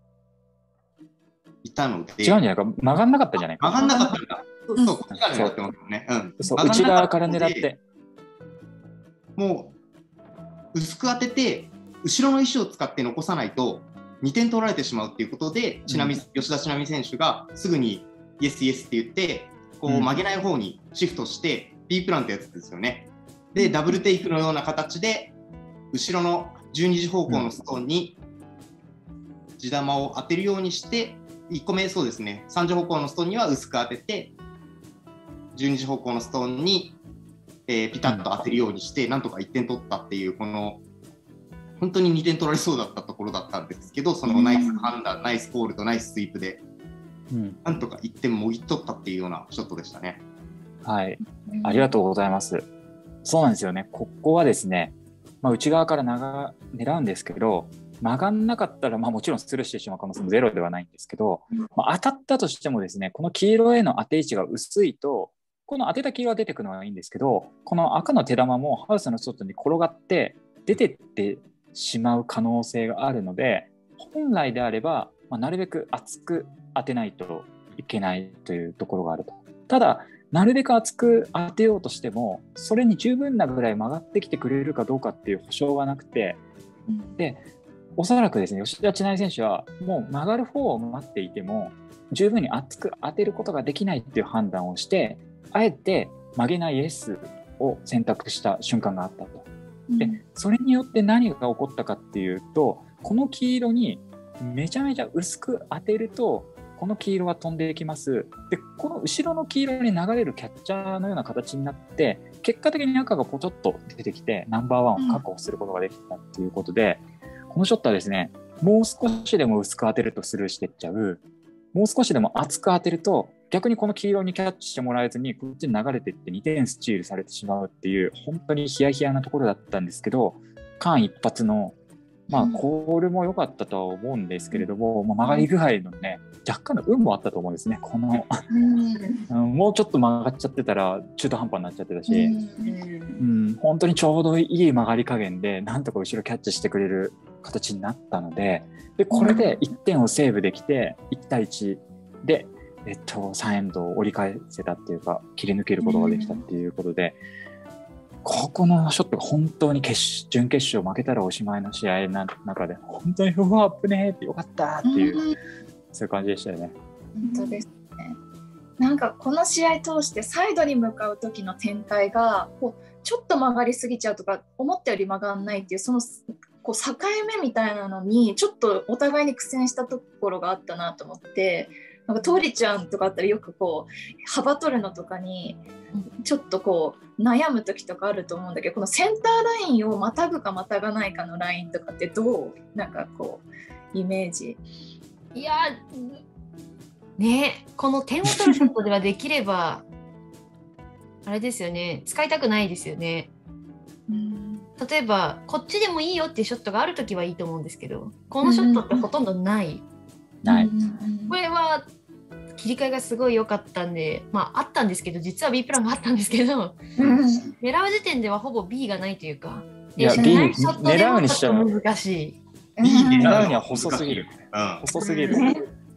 いたので、 違うんじゃないか、曲がんなかったじゃないか。 曲がんなかったんだ。そうそう、こっちから狙ってますよね。うん、 そう、内側から狙って。 もう薄く当てて後ろの石を使って残さないとにてん取られてしまうっていうことで、ちなみ、うん、吉田知那美選手がすぐにイエスイエスって言ってこう曲げない方にシフトして、うん、B プランってやつですよね。でダブルテイクのような形で後ろのじゅうにじ方向のストーンに地玉を当てるようにして、いっこめそうですね、さんじ方向のストーンには薄く当ててじゅうにじ方向のストーンに、えー、ピタッと当てるようにして、なんとかいってん取ったっていう、この本当ににてん取られそうだったところだったんですけど、そのナイス判断、ナイスコールとナイススイープで、うん、なんとかいってんもぎ取ったっていうようなショットでしたね。 はい、ありがとうございます。そうなんですよね。ここはですね、まあ、内側から長狙うんですけど、曲がんなかったら、まあ、もちろんスルーしてしまう可能性もゼロではないんですけど、まあ、当たったとしてもですね、この黄色への当て位置が薄いと、この当てた黄色が出てくるのはいいんですけど、この赤の手玉もハウスの外に転がって出てってしまう可能性があるので、本来であれば、まあ、なるべく厚く当てないといけないというところがあると。ただなるべく厚く当てようとしても、それに十分なぐらい曲がってきてくれるかどうかっていう保証がなくて、でおそらくですね、吉田知那美選手はもう曲がる方を待っていても十分に厚く当てることができないっていう判断をして、あえて曲げない S を選択した瞬間があったと。でそれによって何が起こったかっていうと、この黄色にめちゃめちゃ薄く当てるとこの黄色が飛んでいきます。でこの後ろの黄色に流れるキャッチャーのような形になって、結果的に赤がポチョッと出てきてナンバーワンを確保することができたっていうことで、うん、このショットはですね、もう少しでも薄く当てるとスルーしていっちゃう、もう少しでも厚く当てると逆にこの黄色にキャッチしてもらえずにこっちに流れていってにてんスチールされてしまうっていう、本当にヒヤヒヤなところだったんですけど、間一髪のまあ、コールも良かったとは思うんですけれども、まあ、曲がり具合のね、若干の運もあったと思うんですね。この、うん、もうちょっと曲がっちゃってたら中途半端になっちゃってたし、うん、本当にちょうどいい曲がり加減でなんとか後ろキャッチしてくれる形になったので、でこれでいってんをセーブできていち対いちで、えっと、さんエンドを折り返せたっていうか、切り抜けることができたっていうことで、ここのショットが本当に決準決勝負けたらおしまいの試合の中で、本当にうわアップねーってよかったっていう、うん、そういう感じでしたよね。 本当ですね。なんかこの試合通してサイドに向かう時の展開がこうちょっと曲がりすぎちゃうとか、思ったより曲がんないっていう、そのこう境目みたいなのにちょっとお互いに苦戦したところがあったなと思って、なんかトーリちゃんとかあったらよくこう幅取るのとかにちょっとこう悩む時とかあると思うんだけど、このセンターラインをまたぐかまたがないかのラインとかってどうなんかこうイメージ。 いやね、この点を取るショットではできればあれですよね、使いたくないですよね。うん、例えばこっちでもいいよっていうショットがあるときはいいと思うんですけど、このショットってほとんどない、 ない、 これは切り替えがすごい良かったんで、まああったんですけど、実は B プランがあったんですけど、うん、狙う時点ではほぼ B がないというか、 いや B 狙うにしちゃう難しい。 B 狙うには細すぎる、うん、細すぎる、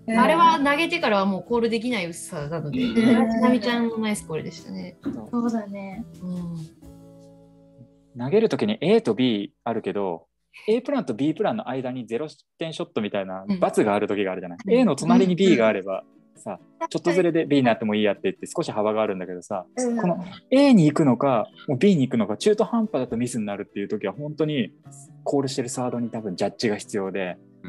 あれは投げてからはもうコールできない薄さなので、ちなみちゃんのナイスコールでしたね。 そうだね。 うん、 投げるときに A と B あるけど、A プランと B プランの間にゼロてんショットみたいな×があるときがあるじゃない。うん、A の隣に B があればさ、ちょっとずれで B になってもいいやって言って少し幅があるんだけどさ、うん、この A に行くのかもう B に行くのか中途半端だとミスになるっていうときは本当にコールしてるサードに多分ジャッジが必要で、うん、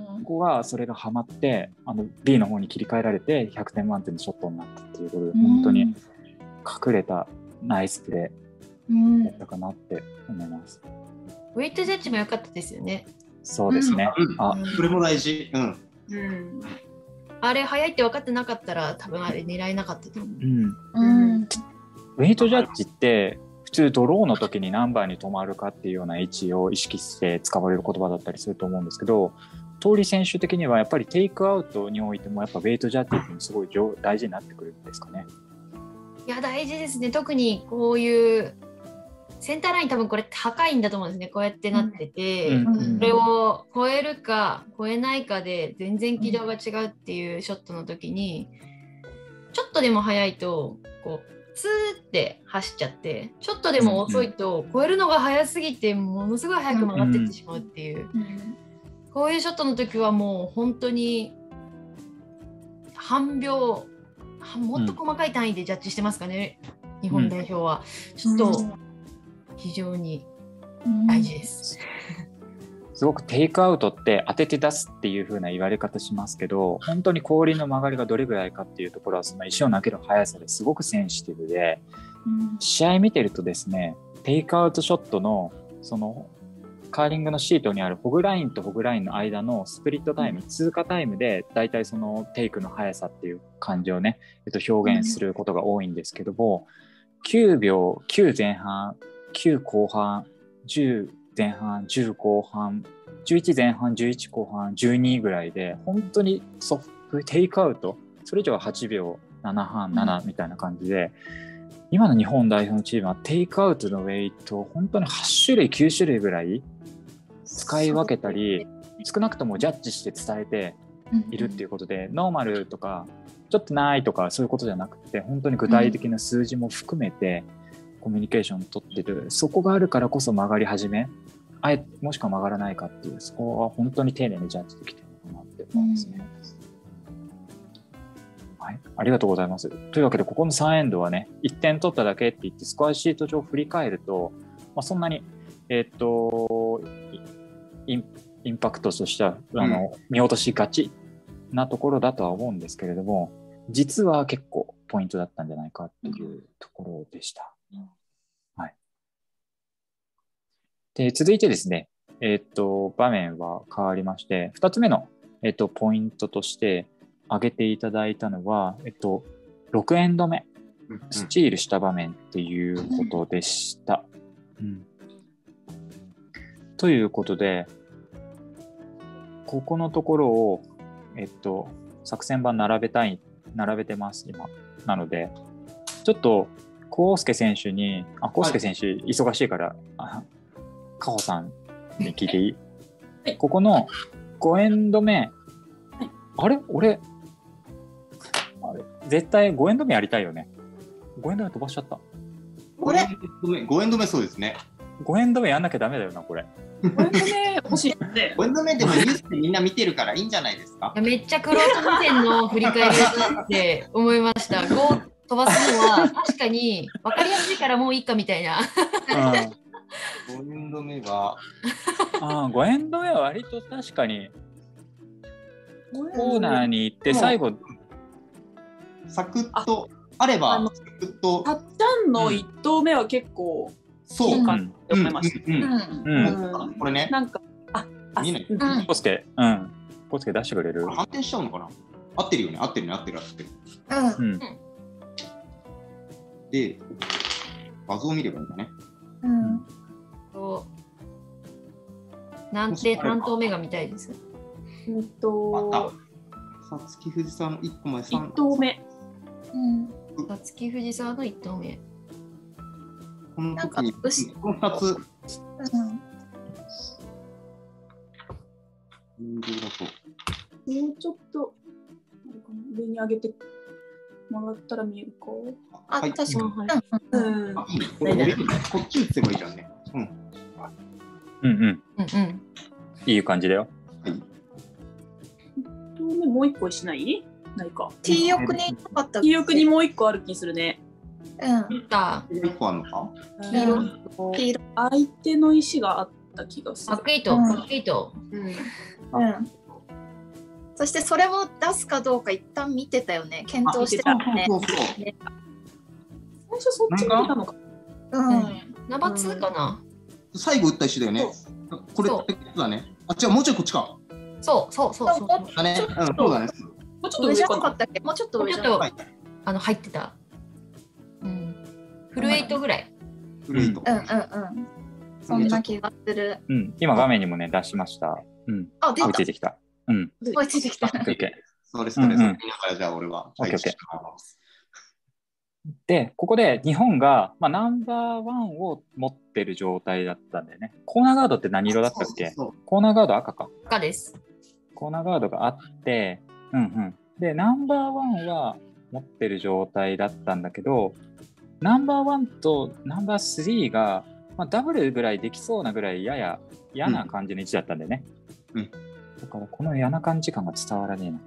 ここはそれがハマってあの B の方に切り替えられてひゃくてん満点のショットになったっていうことで、本当に隠れたナイスプレーだったかなって思います。 ウェイトジャッジも良かったですよね。 そうですね。 うん、あ、それも大事。うん。 うん、あれ速いって分かってなかったら多分あれ狙えなかったと思う。 うんうん、ウェイトジャッジって普通ドローの時に何番に止まるかっていうような位置を意識して使われる言葉だったりすると思うんですけど、通り選手的にはやっぱりテイクアウトにおいてもやっぱウェイトジャッジっていうのすごい大事になってくるんですかね。 いや大事ですね。特にこういうセンターライン多分これ高いんだと思うんですね。こうやってなってて、うん、それを超えるか超えないかで全然軌道が違うっていうショットの時に、ちょっとでも速いとこうツーって走っちゃって、ちょっとでも遅いと超えるのが速すぎてものすごい速く曲がっていってしまうっていう、うん、こういうショットの時はもう本当に半秒もっと細かい単位でジャッジしてますかね、うん、日本代表は。ちょっと、うん非常に大事です、 うん、すごくテイクアウトって当てて出すっていう風な言われ方しますけど、本当に氷の曲がりがどれぐらいかっていうところはその石を投げる速さですごくセンシティブで、うん、試合見てるとですね、テイクアウトショットのそのカーリングのシートにあるホグラインとホグラインの間のスプリットタイム、うん、通過タイムでだいたいそのテイクの速さっていう感じをね、えっと、表現することが多いんですけども、きゅうびょう、きゅう前半きゅう後半、じゅう前半、じゅう後半、じゅういち前半、じゅういち後半、じゅうにぐらいで、本当にソフテイクアウト、それ以上ははちびょう、ななはん、ななみたいな感じで、今の日本代表のチームはテイクアウトのウェイト、本当にはち種類、きゅう種類ぐらい使い分けたり、少なくともジャッジして伝えているっていうことで、ノーマルとか、ちょっとないとかそういうことじゃなくて、本当に具体的な数字も含めて、コミュニケーションを取ってる、そこがあるからこそ曲がり始め、あえもしくは曲がらないかっていう、そこは本当に丁寧にジャッジできてるのかなって思いますね、うん、はい、ありがとうございます。というわけでここのさんエンドはね、いってん取っただけって言ってスコアシート上振り返ると、まあ、そんなにえー、っとイン、インパクトとしてはあの、うん、見落としがちなところだとは思うんですけれども、実は結構ポイントだったんじゃないかっていうところでした、はい、で続いてですね、えー、っと場面は変わりまして、ふたつめの、えー、っとポイントとして挙げていただいたのは、えっと、ろくエンド目スチールした場面っていうことでした、うん、ということでここのところを、えっと、作戦版並べたい並べてます今なので、ちょっと康介選手に、あ、康介選手忙しいから、あ、カホさんに聞いていい？はい、ここのごエンド目、はい、あれ俺、あれ絶対ごエンド目やりたいよね。ごエンド目飛ばしちゃった。 これごエンド目そうですね。 ごエンド目やんなきゃダメだよな、これ。 ごエンド目欲しいって。 ごエンド目でもニュースでみんな見てるからいいんじゃないですか。 めっちゃクロート目線の振り返りだなって思いました。ご飛ばすのは確かに分かりやすいからもういいかみたいな。 ごエンド目はあごエンド目は割と確かにコーナーに行って最後サクッとあればサクッとたっちゃんのいち投目は結構いいかって思いました。 これねなんかあ見えない。 ポスケうんポスケ出してくれる。 反転しちゃうのかな。合ってるよね合ってるね合ってる合ってる。 うん。 で画像を見ればいいんだね。 うん。そう。何点何投目が見たいです。 うんと。 さつき藤沢のいっこまえいち投目。 うん。さつき藤沢のいち投目。 この時にこのふたつ。うん。 もうちょっと上に上げてもらったら見えるか。 あ、 はい確かに。 うんうんあいいねこれ俺こっち打ってもいいじゃんね。うん。 うんうん。 うんうん。 いい感じだよ。 もう一個しないないか。 T 翼になかったっけ。 T 翼にもう一個ある気するね。 うん。 いった。 いっこあるのか。 黄色うん黄色。 相手の石があった気がするバッ。クエイト、 うんバックエイト。 うんうん。そしてそれを出すかどうか一旦見てたよね。検討してたよね。 そうそうそう。 最初そっち見てたのか。 うん。 ナンバーツーかな。 最後打った石だよね。これってことだね。あ、違う、もうちょいこっちか。 そうそうそうそう。もだね。 ちょっとうん、そうだね。 もうちょっと上じ上かな。 ゃなかったっけ。もうちょっとうちょっと上じゃなかっはい。 あの入ってた。うん。フルエイトぐらい。 古いと。 た。うんうんうん。そんな気がする。 うん。今画面にもね、出しました。うん。 あ、出た。 追いついてきた。うん。 追いついてきた。 オッケーオッケー。 それそれそれ。 うんうん見ながらじゃあ俺は。 オッケーオッケー配置しますで、ここで日本が、まあ、ナンバーワンを持ってる状態だったんだよね。コーナーガードって何色だったっけ？ そうそうコーナーガード赤か。 赤です。 コーナーガードがあって、うんうん。で、ナンバーワンは持ってる状態だったんだけど、ナンバーワンとナンバースリーが、まあ、ダブルぐらいできそうなぐらいやや嫌な感じの位置だったんだよね。 うんだからこの嫌な感じ感が伝わらねえな。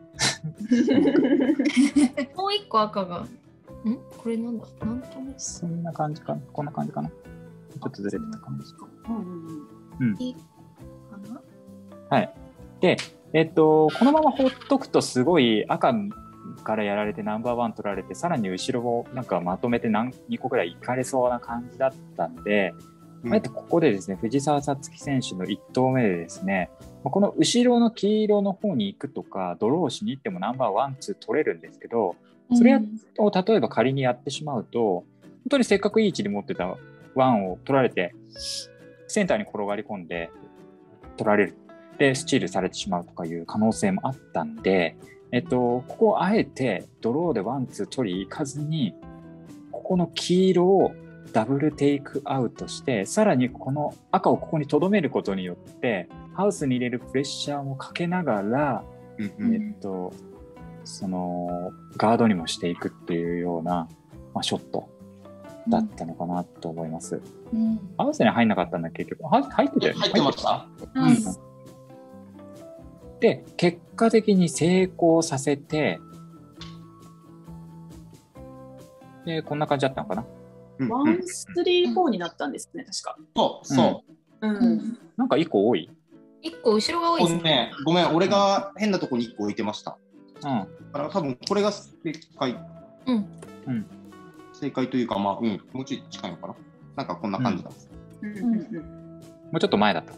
もう一個赤が。んこれなんだなんとね。 そんな感じかな。こんな感じかな。ちょっとずれてた感じ。 うんうんうんうん。 かな。 はい。で、えっと、このまま放っとくとすごい赤からやられてナンバーワン取られて、さらに後ろをなんかまとめて何にこぐらいいかれそうな感じだったんで、 うんあえてここでですね、藤澤五月選手のいち投目でですね、この後ろの黄色の方に行くとか、ドローしに行ってもナンバーワン、ツー取れるんですけど、それを例えば仮にやってしまうと、本当にせっかくいい位置に持ってたワンを取られて、センターに転がり込んで取られる。で、スチールされてしまうとかいう可能性もあったんで、えっと、ここをあえてドローでワン、ツー取り行かずに、ここの黄色をダブルテイクアウトして、さらにこの赤をここに留めることによって、ハウスに入れるプレッシャーもかけながら、 うんうんえっと、そのガードにもしていくっていうような、まあ、ショットだったのかなと思います。 うん。 ハウスに入んなかったんだ結局。は入ってたよね。 入ってましたうんうんで、結果的に成功させて、で、こんな感じだったのかな。 うんワンうんスリーフォーになったんですね、確か。 そうそう。 うんうん。 なんか一個多い。 一個後ろが多いですね。 これね、ごめん、俺が変なとこにいっこ置いてました。 うん。 だから多分これが正解。 うん。 うん。 正解というか、まあ、うん、もうちょい近いのかな。なんかこんな感じだ。 うんうんうんもうちょっと前だった。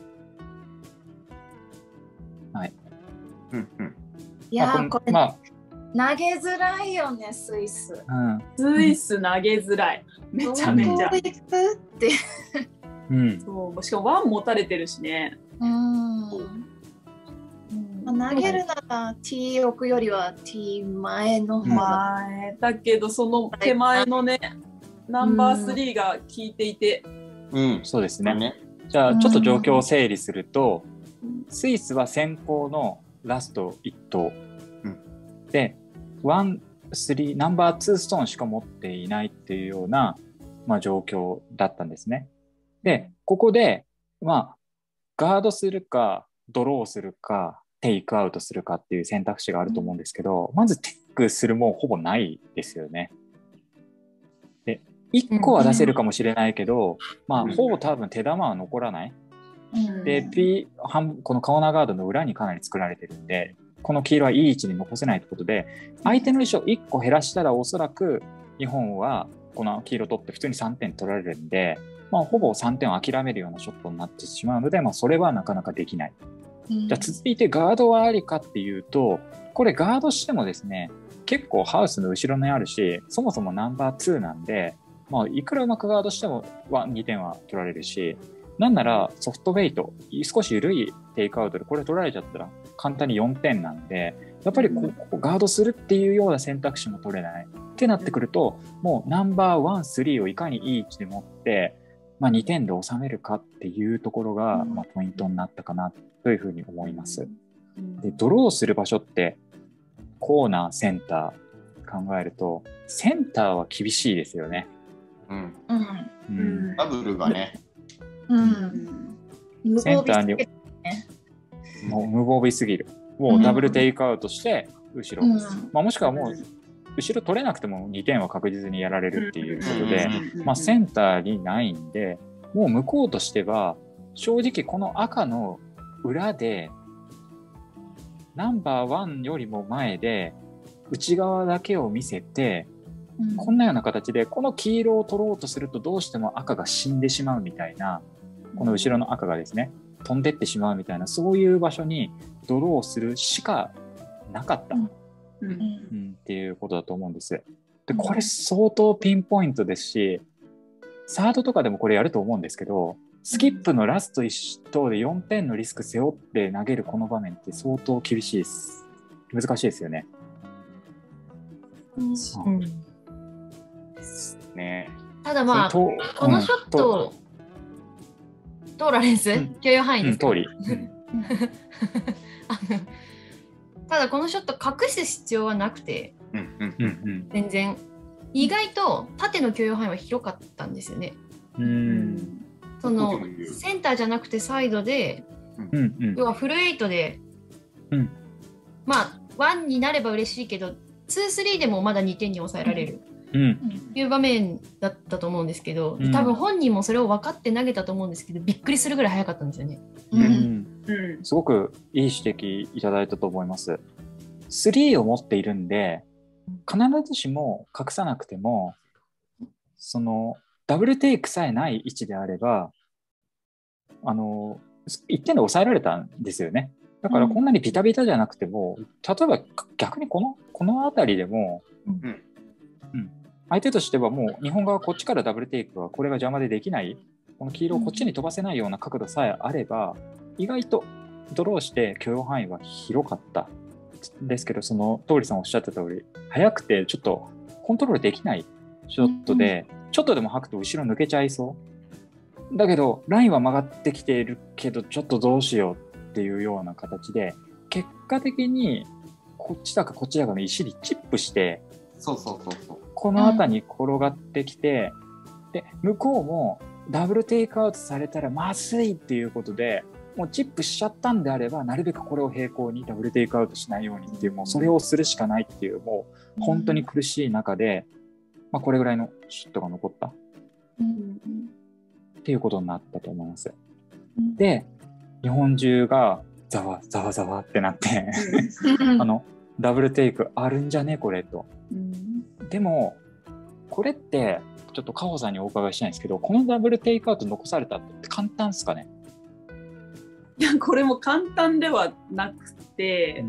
うんうん。 いやまあーこれま投げづらいよね、スイス。 あ、 スイス投げづらい。めちゃめちゃどこ。行くって。 うん。うん。 そうしかもワン持たれてるしね。 うん。 うんまあ投げるなら T 奥よりは T 前の方が。 前だけどその手前のねナンバースリーが効いていて、 うん。 そうですね。 ね。 じゃあ、ちょっと状況を整理すると、スイスは先行のラストいち投。 うんで、ワン、スリー、ナンバーツーストーンしか持っていないっていうような、まあ、状況だったんですね。で、ここで、まあ、ガードするか、ドローするか、テイクアウトするかっていう選択肢があると思うんですけど、まずテイクするもんほぼないですよね。で、いっこは出せるかもしれないけど、まあ、 うんほぼ多分手玉は残らない。 うんで、P、半このコーナーガードの裏にかなり作られてるんで、この黄色はいい位置に残せないということで、相手の石をいっこ減らしたらおそらく日本はこの黄色取って普通にさんてん取られるんで、まあ、ほぼさんてんを諦めるようなショットになってしまうので、まあ、それはなかなかできない。じゃあ続いてガードはありかっていうと、これガードしてもですね、結構ハウスの後ろにあるし、そもそもナンバーツーなんで、まあ、いくらうまくガードしてもにてんは取られるし、なんならソフトウェイト、少し緩いテイクアウトでこれ取られちゃったら簡単によんてんなんで、やっぱりここガードするっていうような選択肢も取れない。ってなってくると、もうナンバーワン、スリーをいかにいい位置で持って、まあ、にてんで収めるかっていうところが、まあ、ポイントになったかなというふうに思います。で、ドローする場所って、 コーナー、センター考えると、センターは厳しいですよね。 うんうんうん、 ダブルがね、 うん、 センターにもう無防備すぎる。もうダブルテイクアウトして後ろ、うん、まあ、もしくはもう後ろ取れなくてもにてんは確実にやられるっていうことで、まあ、センターにないんで、もう向こうとしては正直この赤の裏でナンバーワンよりも前で内側だけを見せて、うん、こんなような形でこの黄色を取ろうとするとどうしても赤が死んでしまうみたいな、この後ろの赤がですね飛んでってしまうみたいな、そういう場所にドローするしかなかった、うんうん、っていうことだと思うんです。でこれ相当ピンポイントですし、サードとかでもこれやると思うんですけど、スキップのラストいち投でよんてんのリスク背負って投げるこの場面って相当厳しいです。難しいですよね。 うんうんね、 ただまあこのショット、うん、トーラレンス、うん、許容範囲ですか、うん、通りただこのショット隠す必要はなくて、うんうんうん、全然意外と縦の許容範囲は広かったんですよね。うんそのセンターじゃなくてサイドで、うんうん、要はフルエイトで、うん、まあワンになれば嬉しいけどツースリーでもまだにてんに抑えられる、うん、いう場面だったと思うんですけど、うん、多分本人もそれを分かって投げたと思うんですけど、びっくりするぐらい速かったんですよね。うんうんうん、すごくいい指摘いただいたと思います。スリーを持っているんで必ずしも隠さなくてもそのダブルテイクさえない位置であればあのいってんで抑えられたんですよね。だからこんなにビタビタじゃなくても、うん、例えば逆にこのこの辺りでも、うんうん、相手としてはもう日本側こっちからダブルテイクはこれが邪魔でできない、この黄色をこっちに飛ばせないような角度さえあれば、うん、意外とドローして許容範囲は広かったですけど、その通りさんおっしゃった通り速くてちょっとコントロールできないショットで、うんちょっとでも吐くと後ろ抜けちゃいそうだけどラインは曲がってきているけどちょっとどうしようっていうような形で結果的にこっちだかこっちだかの石にチップしてそうそうそうそうこの辺りに転がってきて、うん、で向こうもダブルテイクアウトされたらまずいっていうことでもうチップしちゃったんであればなるべくこれを平行にダブルテイクアウトしないようにっていう、もうそれをするしかないっていうもう本当に苦しい中で、まあ、これぐらいのシュットが残った、うん、っていうことになったと思います。うん、で日本中がざわざわざわってなってあのダブルテイクあるんじゃねこれと、うん、でもこれってちょっとカホさんにお伺いしたいんですけど、このダブルテイクアウト残されたって簡単ですかね？ いやこれも簡単ではなくて、うん、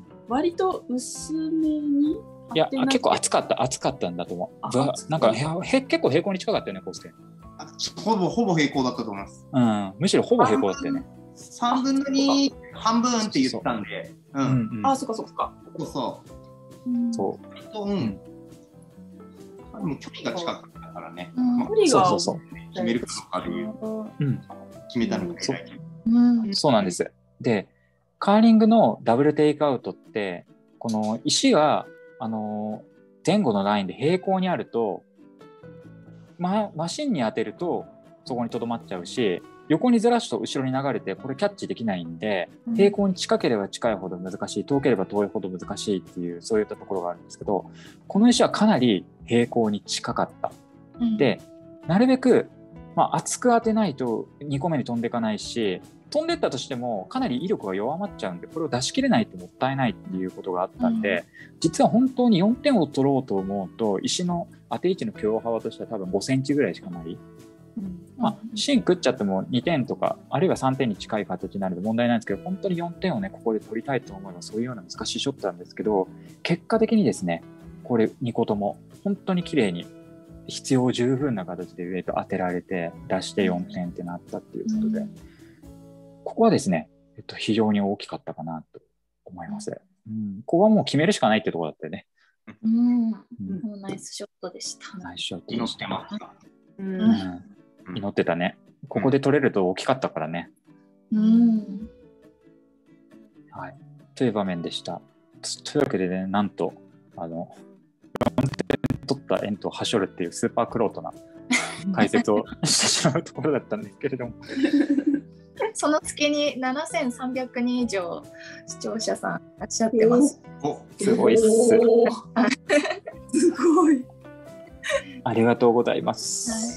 割と薄めにいや結構熱かった熱かったんだと思う。なんかへ結構平行に近かったよね、コースケ。 ほぼほぼ平行だったと思います。 うん、むしろほぼ平行だったよね。 さんぶんのに半分って言ってたんで、 うんうんうん、あそっかそっか。 そうそう。 そう。うん。 でも距離が近かったからね。 うん、まあ、距離がそうそうそう決めるかどうかでいう、うん、決めたのか偉いけど。 うん、そうなんです。で、カーリングのダブルテイクアウトってこの石があの前後のラインで平行にあると、ま、マシンに当てるとそこにとどまっちゃうし、横にずらすと後ろに流れてこれキャッチできないんで、平行に近ければ近いほど難しい、遠ければ遠いほど難しいっていうそういったところがあるんですけど、この石はかなり平行に近かった、うん、でなるべく、まあ、厚く当てないとにこめに飛んでいかないし、飛んでったとしてもかなり威力が弱まっちゃうんでこれを出し切れないともったいないっていうことがあったんで、うん、実は本当によんてんを取ろうと思うと石の当て位置の許容幅としては多分ごセンチぐらいしかない、うんまあ、芯食っちゃってもにてんとかあるいはさんてんに近い形になるので問題ないんですけど、本当によんてんをねここで取りたいと思えばそういうような難しいショットなんですけど、結果的にですねこれにことも本当に綺麗に必要十分な形でウェイト当てられて出してよんてんってなったっていうことで、うん、ここはですね、えっと、非常に大きかったかなと思います、うん、ここはもう決めるしかないってところだったよね。 うん、うん、もうナイスショットでした。 ナイスショットでした。 うんうん、祈ってたね。ここで取れると大きかったからね。 うん、 はい、という場面でした。 というわけでね、なんと、あの、よんてん取ったエントをはしょるっていうスーパークロートな解説をしてしまうところだったんですけれども。 その月にななせんさんびゃくにん以上視聴者さんいらっしゃってます。 おすごいっす。 すごい。 ありがとうございます。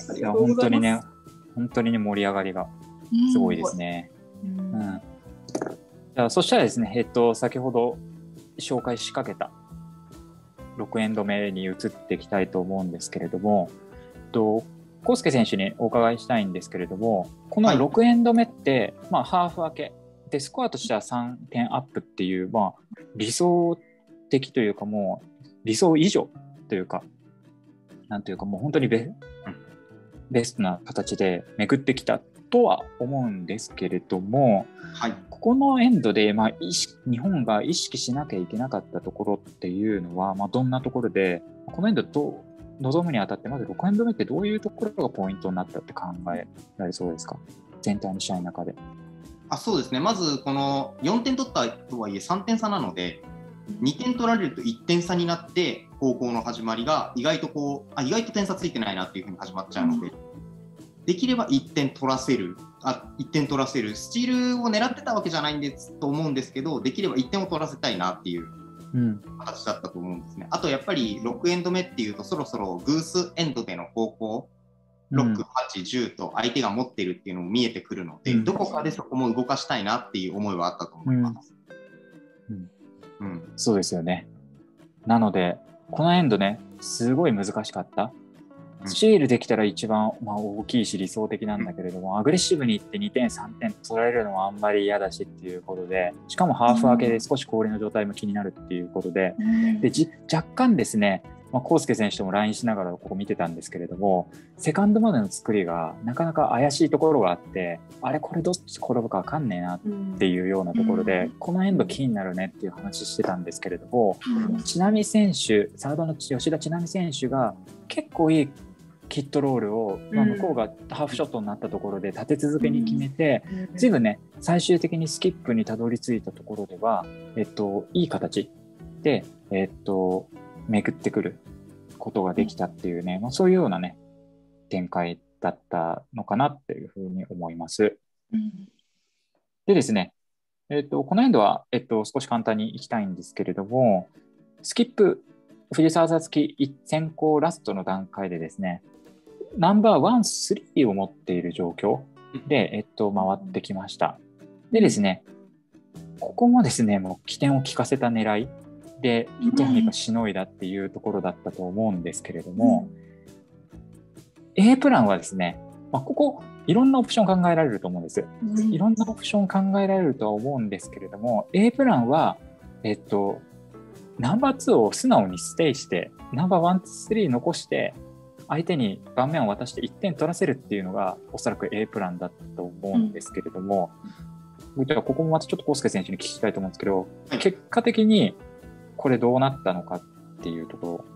はい、いや本当にね、本当にね盛り上がりがすごいですね。うんうん、じゃあそしたらですね、えっと先ほど紹介しかけたろくエンド目に移っていきたいと思うんですけれども、と康介選手にお伺いしたいんですけれども、このろくエンド目って、はい、まあ、ハーフ分けでスコアとしてはさんてんアップっていう、まあ、理想的というかもう理想以上というかなんというかもう本当に ベ,、うん、ベストな形で巡ってきたとは思うんですけれども、 はい、 ここのエンドで、まあ、意識日本が意識しなきゃいけなかったところっていうのは、まあ、どんなところでこのエンドと臨むにあたってまずろくエンド目ってどういうところがポイントになったって考えられそうですか、全体の試合の中で。 あそうですね、まずこのよんてん取ったとはいえさんてん差なので、にてん取られるといってん差になって後攻の始まりが意外とこうあ意外と点差ついてないなっていう風に始まっちゃうので、できればいってん取らせるあいってん取らせるスチールを狙ってたわけじゃないんですと思うんですけど、できればいってんを取らせたいなっていう形だったと思うんですね。うん、あとやっぱりろくエンド目っていうとそろそろグースエンドでの後攻ろく、はち、じゅうと相手が持ってるっていうのも見えてくるので、うん、どこかでそこも動かしたいなっていう思いはあったと思います。 うんうん、そうですよね。なのでこのエンドねすごい難しかった。スチールできたら一番、まあ、大きいし理想的なんだけれども、うん、アグレッシブにいってにてんさんてん取られるのはあんまり嫌だしっていうことで、しかもハーフ明けで少し氷の状態も気になるっていうことで、うん、でじ若干ですね、まあ、康介選手とも ライン しながらここ見てたんですけれども、セカンドまでの作りがなかなか怪しいところがあって、あれこれどっち転ぶか分かんねえなっていうようなところで、うん、このエンド気になるねっていう話してたんですけれども、うん、ちなみ選手サードの吉田知那美選手が結構いいキットロールを、まあ、向こうがハーフショットになったところで立て続けに決めて、うん、随分ね最終的にスキップにたどり着いたところでは、えっと、いい形で、えっと、巡ってくることができたっていうね、まあ、そういうようなね展開だったのかなっていうふうに思います。うん、でですね、えっと、このエンドは、えっと、少し簡単にいきたいんですけれども、スキップ藤沢さつき先行ラストの段階でですね、ナンバーワン、スリーを持っている状況で、えっと、回ってきました。でですね、ここもですね、もう起点を利かせた狙いで、どうにかしのいだっていうところだったと思うんですけれども、うん、A プランはですね、まあ、ここ、いろんなオプション考えられると思うんです。うん、いろんなオプション考えられるとは思うんですけれども、A プランは、えっと、ナンバーツーを素直にステイして、ナンバーワン、スリー残して、相手に盤面を渡していってん取らせるっていうのがおそらく A プランだったと思うんですけれども、うん、ここもまたちょっと康介選手に聞きたいと思うんですけど、はい、結果的にこれどうなったのかっていうとこ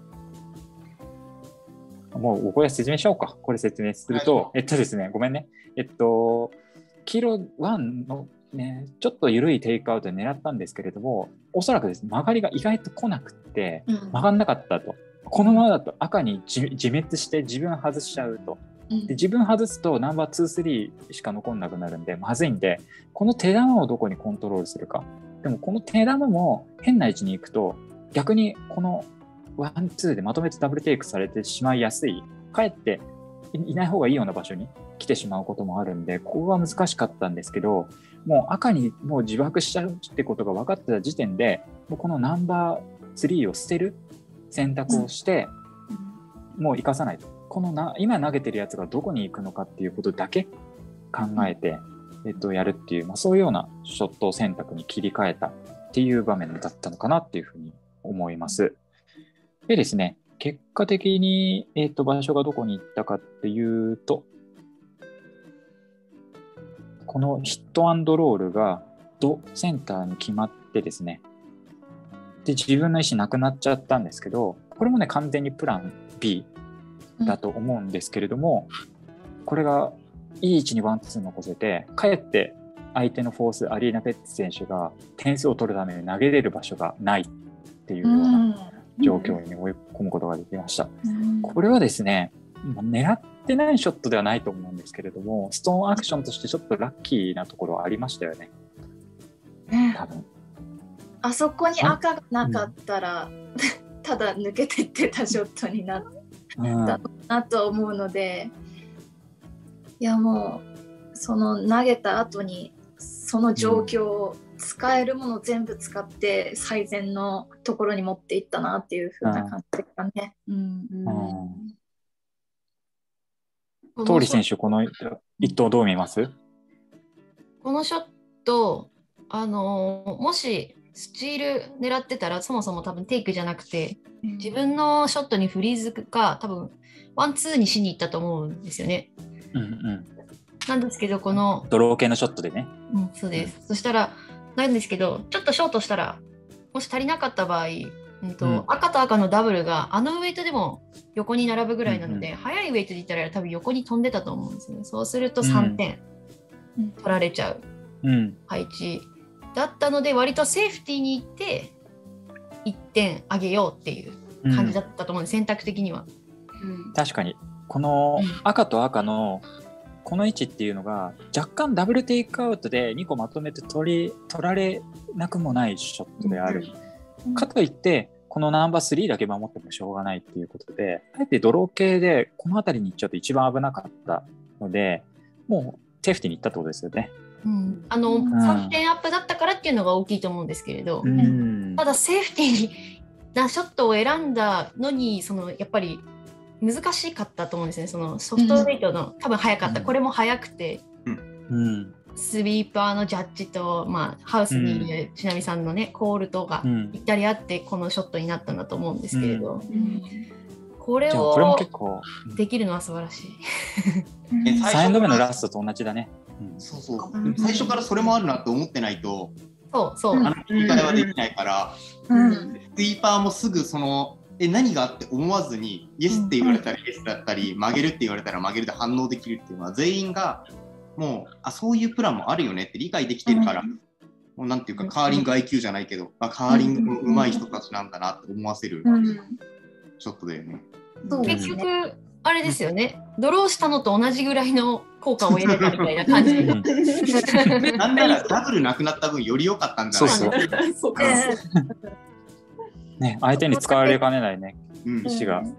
ろ、もうこれ説明しようか。これ説明すると、はい、えっとですね、ごめんね。えっと、黄色いちのね、ちょっと緩いテイクアウトで狙ったんですけれども、おそらくですね、曲がりが意外と来なくて、曲がんなかったと。このままだと赤に自滅して自分外しちゃうと。で自分外すとナンバーツー、スリーしか残んなくなるんでまずいんで、この手玉をどこにコントロールするか。でもこの手玉も変な位置に行くと逆にこのワン、ツーでまとめてダブルテイクされてしまいやすい、かえっていない方がいいような場所に来てしまうこともあるんで、ここは難しかったんですけど、もう赤にもう自爆しちゃうってことが分かってた時点で、もうこのナンバースリーを捨てる選択をして、うん、もう生かさないと。このな今投げてるやつがどこに行くのかっていうことだけ考えて、うん、えっと、やるっていう、まあ、そういうようなショット選択に切り替えたっていう場面だったのかなっていうふうに思います。でですね、結果的に、えっと、場所がどこに行ったかっていうと、このヒットアンドロールがドセンターに決まってですね、で自分の意思なくなっちゃったんですけど、これもね完全にプラン B だと思うんですけれども、うん、これがいい位置にワンツー残せて、かえって相手のフォースアリーナ・ペッツ選手が点数を取るために投げれる場所がないっっていうような状況に追い込むことができました。これはですね、狙ってないショットではないと思うんですけれども、ストーンアクションとしてちょっとラッキーなところはありましたよね。多分あそこに赤がなかったら、うん、ただ抜けてってたショットになったなと思うので、いやもうその投げた後にその状況を使えるものを全部使って最善のところに持っていったなっていう風な感じですかね。 桃李選手、この一投どう見ます？ このショット、あのもしスチール狙ってたらそもそも多分テイクじゃなくて、自分のショットにフリーズか多分ワンツーにしに行ったと思うんですよね。うんうん、なんですけど、このドロー系のショットでね。 うん、そうです。そしたらなんですけど、ちょっとショートしたらもし足りなかった場合、うんとうん、赤と赤のダブルがあのウェイトでも横に並ぶぐらいなので、うんうん、速いウェイトで言ったら多分横に飛んでたと思うんですね。そうするとさんてん取られちゃう配置だったので、割とセーフティーに行っていってんあげようっていう感じだったと思うんです、うん、選択的には。 うん、確かにこの赤と赤のこの位置っていうのが若干ダブルテイクアウトでにこまとめて取り取られなくもないショットである、うん、かといってこのナンバースリーだけ守ってもしょうがないっていうことで、あえてドロー系でこの辺りに行っちゃうと一番危なかったので、もうセーフティーに行ったってことですよね。 うん、あの、うん、さんてんアップだったからっていうのが大きいと思うんですけれど、うん、ただセーフティーになショットを選んだのにそのやっぱり難しかったと思うんですね。そのソフトウェイトの、うん、多分早かった、これも早くて、うん、スイーパーのジャッジと、まあ、ハウスにいるちなみさんのね、コールとがぴったりあってこのショットになったんだと思うんですけれど、うん、これをできるのは素晴らしい。 さんエンド目のラストと同じだね。 うん、そうそう、うん、最初からそれもあるなと思ってないと、 そうそう、 あの切り替えはできないから、うん、スイーパーもすぐそのえ何があって思わずにイエスって言われたらイエスだったり、曲げるって言われたら曲げるで反応できるっていうのは全員がもうあそういうプランもあるよねって理解できてるから、うん、もうなんていうかカーリング アイキュー じゃないけど、あカーリングの上手い人たちなんだなって思わせるショットだよね。 うん、結局あれですよね、ドローしたのと同じぐらいの効果を得れたみたいな感じでなんならダブルなくなった分より良かったんじゃないかな。そうかね、相手に使われかねないね、うん、意思が、うん、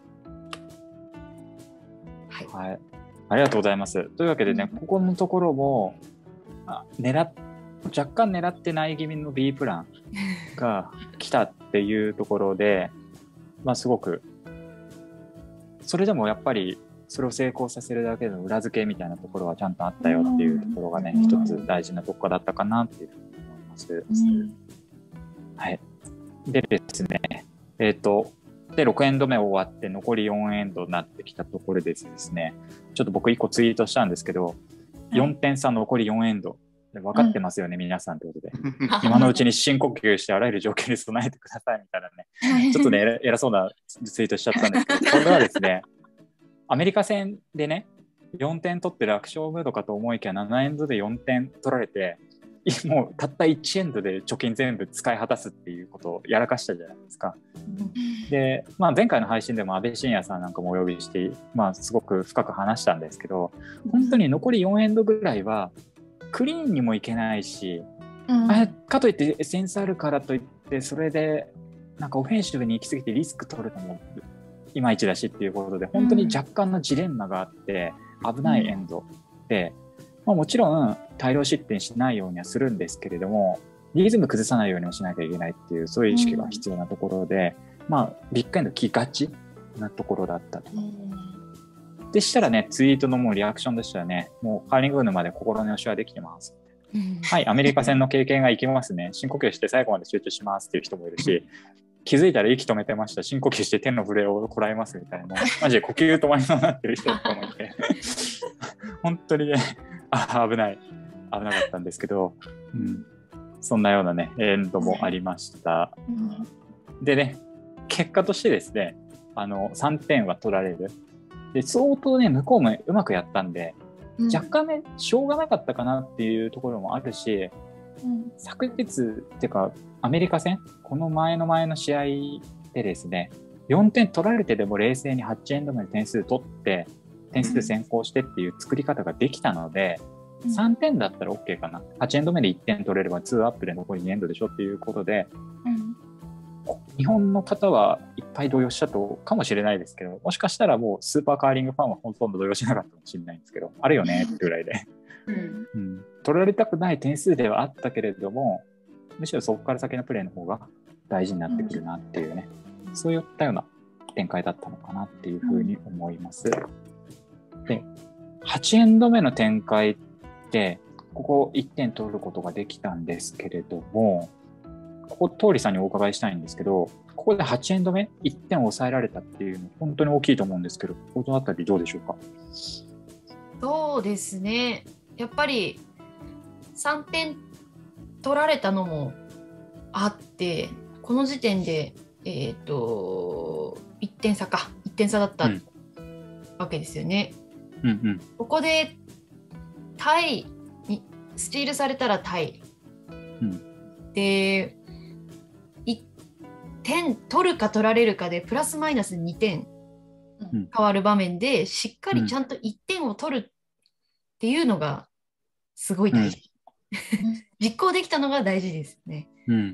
はい、はい、ありがとうございます。というわけでね、ここのところもあ狙っ若干狙ってない気味の B プランが来たっていうところで、まあすごくそれでもやっぱりそれを成功させるだけの裏付けみたいなところはちゃんとあったよっていうところがね、一つ大事なところだったかなっていうふうに思います。うん、はい。でですね、えっと、で、ろくエンド目終わって残りよんエンドになってきたところでですね、ちょっと僕いっこツイートしたんですけど、よんてん差残りよんエンド。分かってますよね、うん、皆さんってことで。今のうちに深呼吸してあらゆる条件に備えてくださいみたいなね、ちょっとね、偉そうなツイートしちゃったんですけど、これはですね、アメリカ戦でね、よんてん取って楽勝ムードかと思いきやななエンドでよんてん取られて、もうたったいちエンドで貯金全部使い果たすっていうことをやらかしたじゃないですか。で、まあ、前回の配信でも安倍晋也さんなんかもお呼びして、まあ、すごく深く話したんですけど、本当に残りよんエンドぐらいはクリーンにもいけないし、うん、あかといってセンスあるからといってそれでなんかオフェンシブに行き過ぎてリスク取るのもいまいちだしっていうことで、本当に若干のジレンマがあって危ないエンドで、まあ、もちろん大量失点しないようにはするんですけれども、リズム崩さないようにもしなきゃいけないっていうそういう意識が必要なところで、うん、まあビッグエンド来がちなところだったと。うん、でしたらね、ツイートのもうリアクションでしたらね、もうカーリングのまで心のよしはできてます。うん、はい、アメリカ戦の経験がいけますね。深呼吸して最後まで集中しますっていう人もいるし、気づいたら息止めてました。深呼吸して手の震えをこらえますみたいな。マジで呼吸止まりそうになってる人とかもいて、本当にね、あ危ない。危なかったんですけど、うん、そんなようなね、エンドもありました。うん、でね、結果としてですね、あの、さんてんは取られる。で、相当ね、向こうもうまくやったんで、若干ね、しょうがなかったかなっていうところもあるし、 うん、 昨日っていうかアメリカ戦、この前の前の試合でですね、よんてん取られてでも冷静にはちエンド目で点数取って点数先行してっていう作り方ができたので、うん、さんてんだったら OK かな、はちエンド目でいってん取れればにアップで残りにエンドでしょっていうことで、うん、日本の方はいっぱい動揺したとかもしれないですけど、もしかしたらもうスーパーカーリングファンはほとんど動揺しなかったかもしれないんですけど、あるよねってぐらいで、うんうん、取られたくない点数ではあったけれども、むしろそこから先のプレーの方が大事になってくるなっていうね、うん、そういったような展開だったのかなっていうふうに思います。で、はちエンド目の展開ってここいってん取ることができたんですけれども、ここ通りさんにお伺いしたいんですけど、ここではちエンド目いってんを抑えられたっていうの本当に大きいと思うんですけど、このあたりどうでしょうか？ そうですね、やっぱりさんてん取られたのもあって、この時点で、えーと、いってん差かいってん差だったわけですよね、 うんうん、 ここでタイにスチールされたらタイ、うん、でいってん取るか取られるかでプラスマイナスにてん変わる場面で、しっかりちゃんといってんを取るっていうのがすごい大事、うん、実行できたのが大事ですね、うんうん、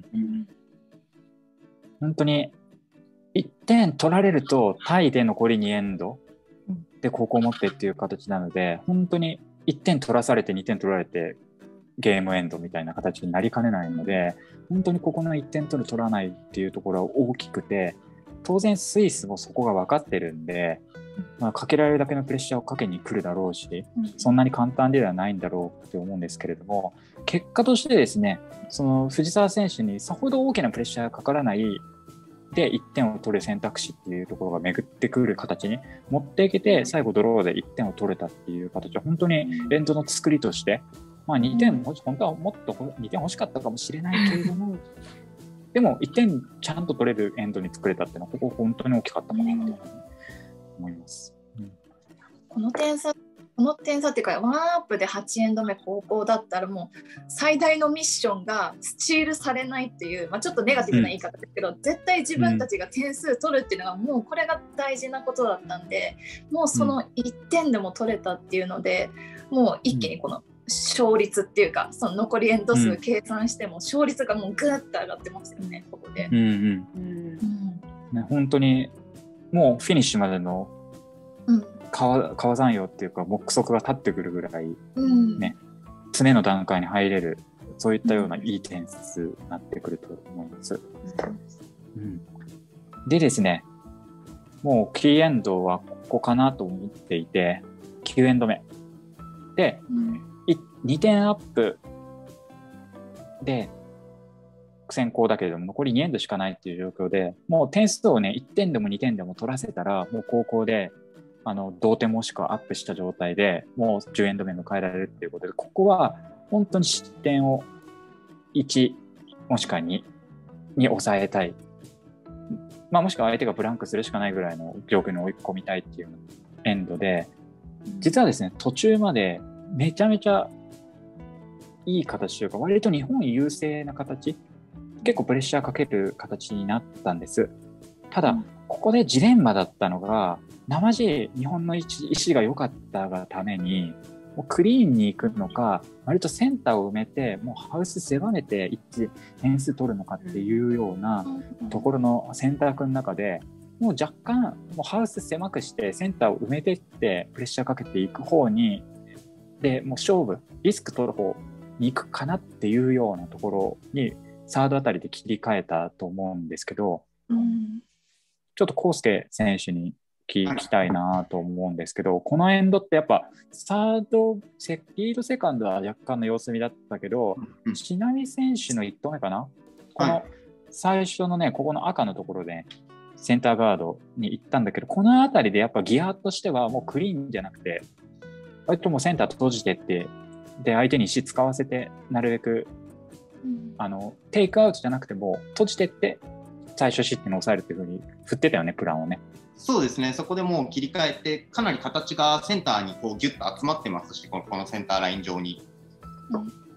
本当にいってん取られるとタイで残りにエンドでここを持ってっていう形なので、本当にいってん取らされてにてん取られてゲームエンドみたいな形になりかねないので、本当にここのいってん取る取らないっていうところは大きくて、当然スイスもそこが分かってるんで、まあ、かけられるだけのプレッシャーをかけに来るだろうし、そんなに簡単ではないんだろうって思うんですけれども、結果としてですね、その藤澤選手にさほど大きなプレッシャーがかからないでいってんを取る選択肢っていうところが巡ってくる形に持っていけて、最後ドローでいってんを取れたっていう形は本当にエンドの作りとして、まあ、にてん本当はもっとにてん欲しかったかもしれないけれどもでもいってんちゃんと取れるエンドに作れたっていうのはここ本当に大きかったかなと思います、うん、 この点差この点差っていうかワンアップではちエンド目後攻だったらもう最大のミッションがスチールされないっていう、まあ、ちょっとネガティブな言い方ですけど、うん、絶対自分たちが点数取るっていうのがもうこれが大事なことだったんで、もうそのいってんでも取れたっていうので、もう一気にこの勝率っていうかその残りエンド数計算しても勝率がもうグーッと上がってましたよね、ここで、うんうんうんね、本当にもうフィニッシュまでの、うん川, 川山用っていうか目測が立ってくるぐらい、ね、うん、常の段階に入れる、そういったようないい点数になってくると思います、うんうん、でですね、もうキーエンドはここかなと思っていて、きゅうエンド目で、うん、にてんアップで先行だけれども残りにエンドしかないっていう状況で、もう点数をねいってんでもにてんでも取らせたらもう後攻であの同点もしくはアップした状態でもうじゅうエンド目迎えられるっていうことで、ここは本当に失点をいちもしくはにに抑えたい、まあ、もしくは相手がブランクするしかないぐらいの状況に追い込みたいっていうエンドで、実はですね途中までめちゃめちゃいい形というか割と日本優勢な形、結構プレッシャーかける形になったんです。ただここでジレンマだったのが、生地日本の意思が良かったがためにもうクリーンに行くのか、割とセンターを埋めてもうハウス狭めて一致点数取るのかっていうようなところの選択の中で、もう若干もうハウス狭くしてセンターを埋めていってプレッシャーかけていく方にで、もう勝負リスク取る方に行くかなっていうようなところにサードあたりで切り替えたと思うんですけど、うん、ちょっと康介選手に聞きたいなと思うんですけど、このエンドってやっぱサードリードセカンドは若干の様子見だったけど、知波選手のいち投目かな、この最初のねここの赤のところでセンターガードに行ったんだけど、この辺りでやっぱギアとしてはもうクリーンじゃなくて割ともうセンターと閉じてってで相手に石使わせてなるべく、うん、あのテイクアウトじゃなくても閉じてって最初失点を抑えるっていう風に振ってたよね、プランをね。 そうですね、そこでもう切り替えてかなり形がセンターにこうギュッと集まってますし、この、このセンターライン上に、うん、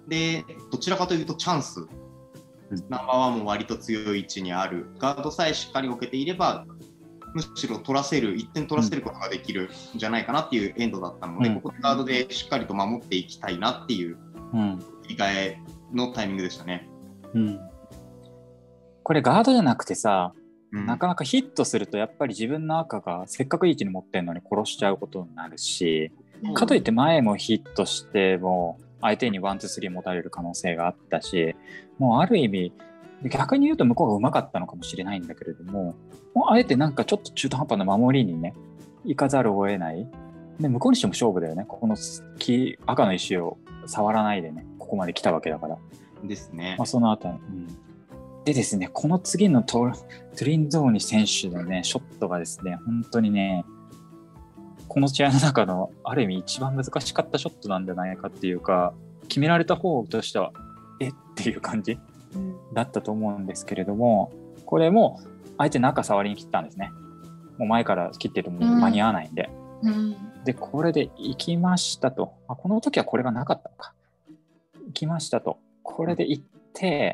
でどちらかというとチャンス、ナンバーワンも割と強い位置にある、ガードさえしっかり置けていればむしろ取らせるいってん取らせることができるんじゃないかなっていうエンドだったので、うん、ここでガードでしっかりと守っていきたいなっていう切り替えのタイミングでしたね、 うん、これガードじゃなくてさ、うん、なかなかヒットするとやっぱり自分の赤がせっかくいい位置に持ってるのに殺しちゃうことになるし、うん、かといって前もヒットしても相手にワンツースリー持たれる可能性があったし、もうある意味逆に言うと向こうがうまかったのかもしれないんだけれども、もうあえてなんかちょっと中途半端な守りにね行かざるを得ない。で向こうにしても勝負だよね。ここの赤の石を触らないでねここまで来たわけだからですね。 まあ、その後、うん、でですね、この次のトトゥリンゾーニ選手のねショットがですね本当にねこの試合の中のある意味一番難しかったショットなんじゃないかっていうか、決められた方としてはえっていう感じだったと思うんですけれども、これも相手中触りに切ったんですね。もう前から切ってるともう間に合わないんで、うんうん、でこれで行きましたと、あこの時はこれがなかったのか、行きましたと、これで行って、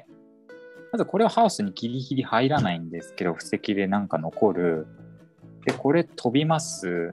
まずこれはハウスにギリギリ入らないんですけど布石でなんか残る。でこれ飛びます、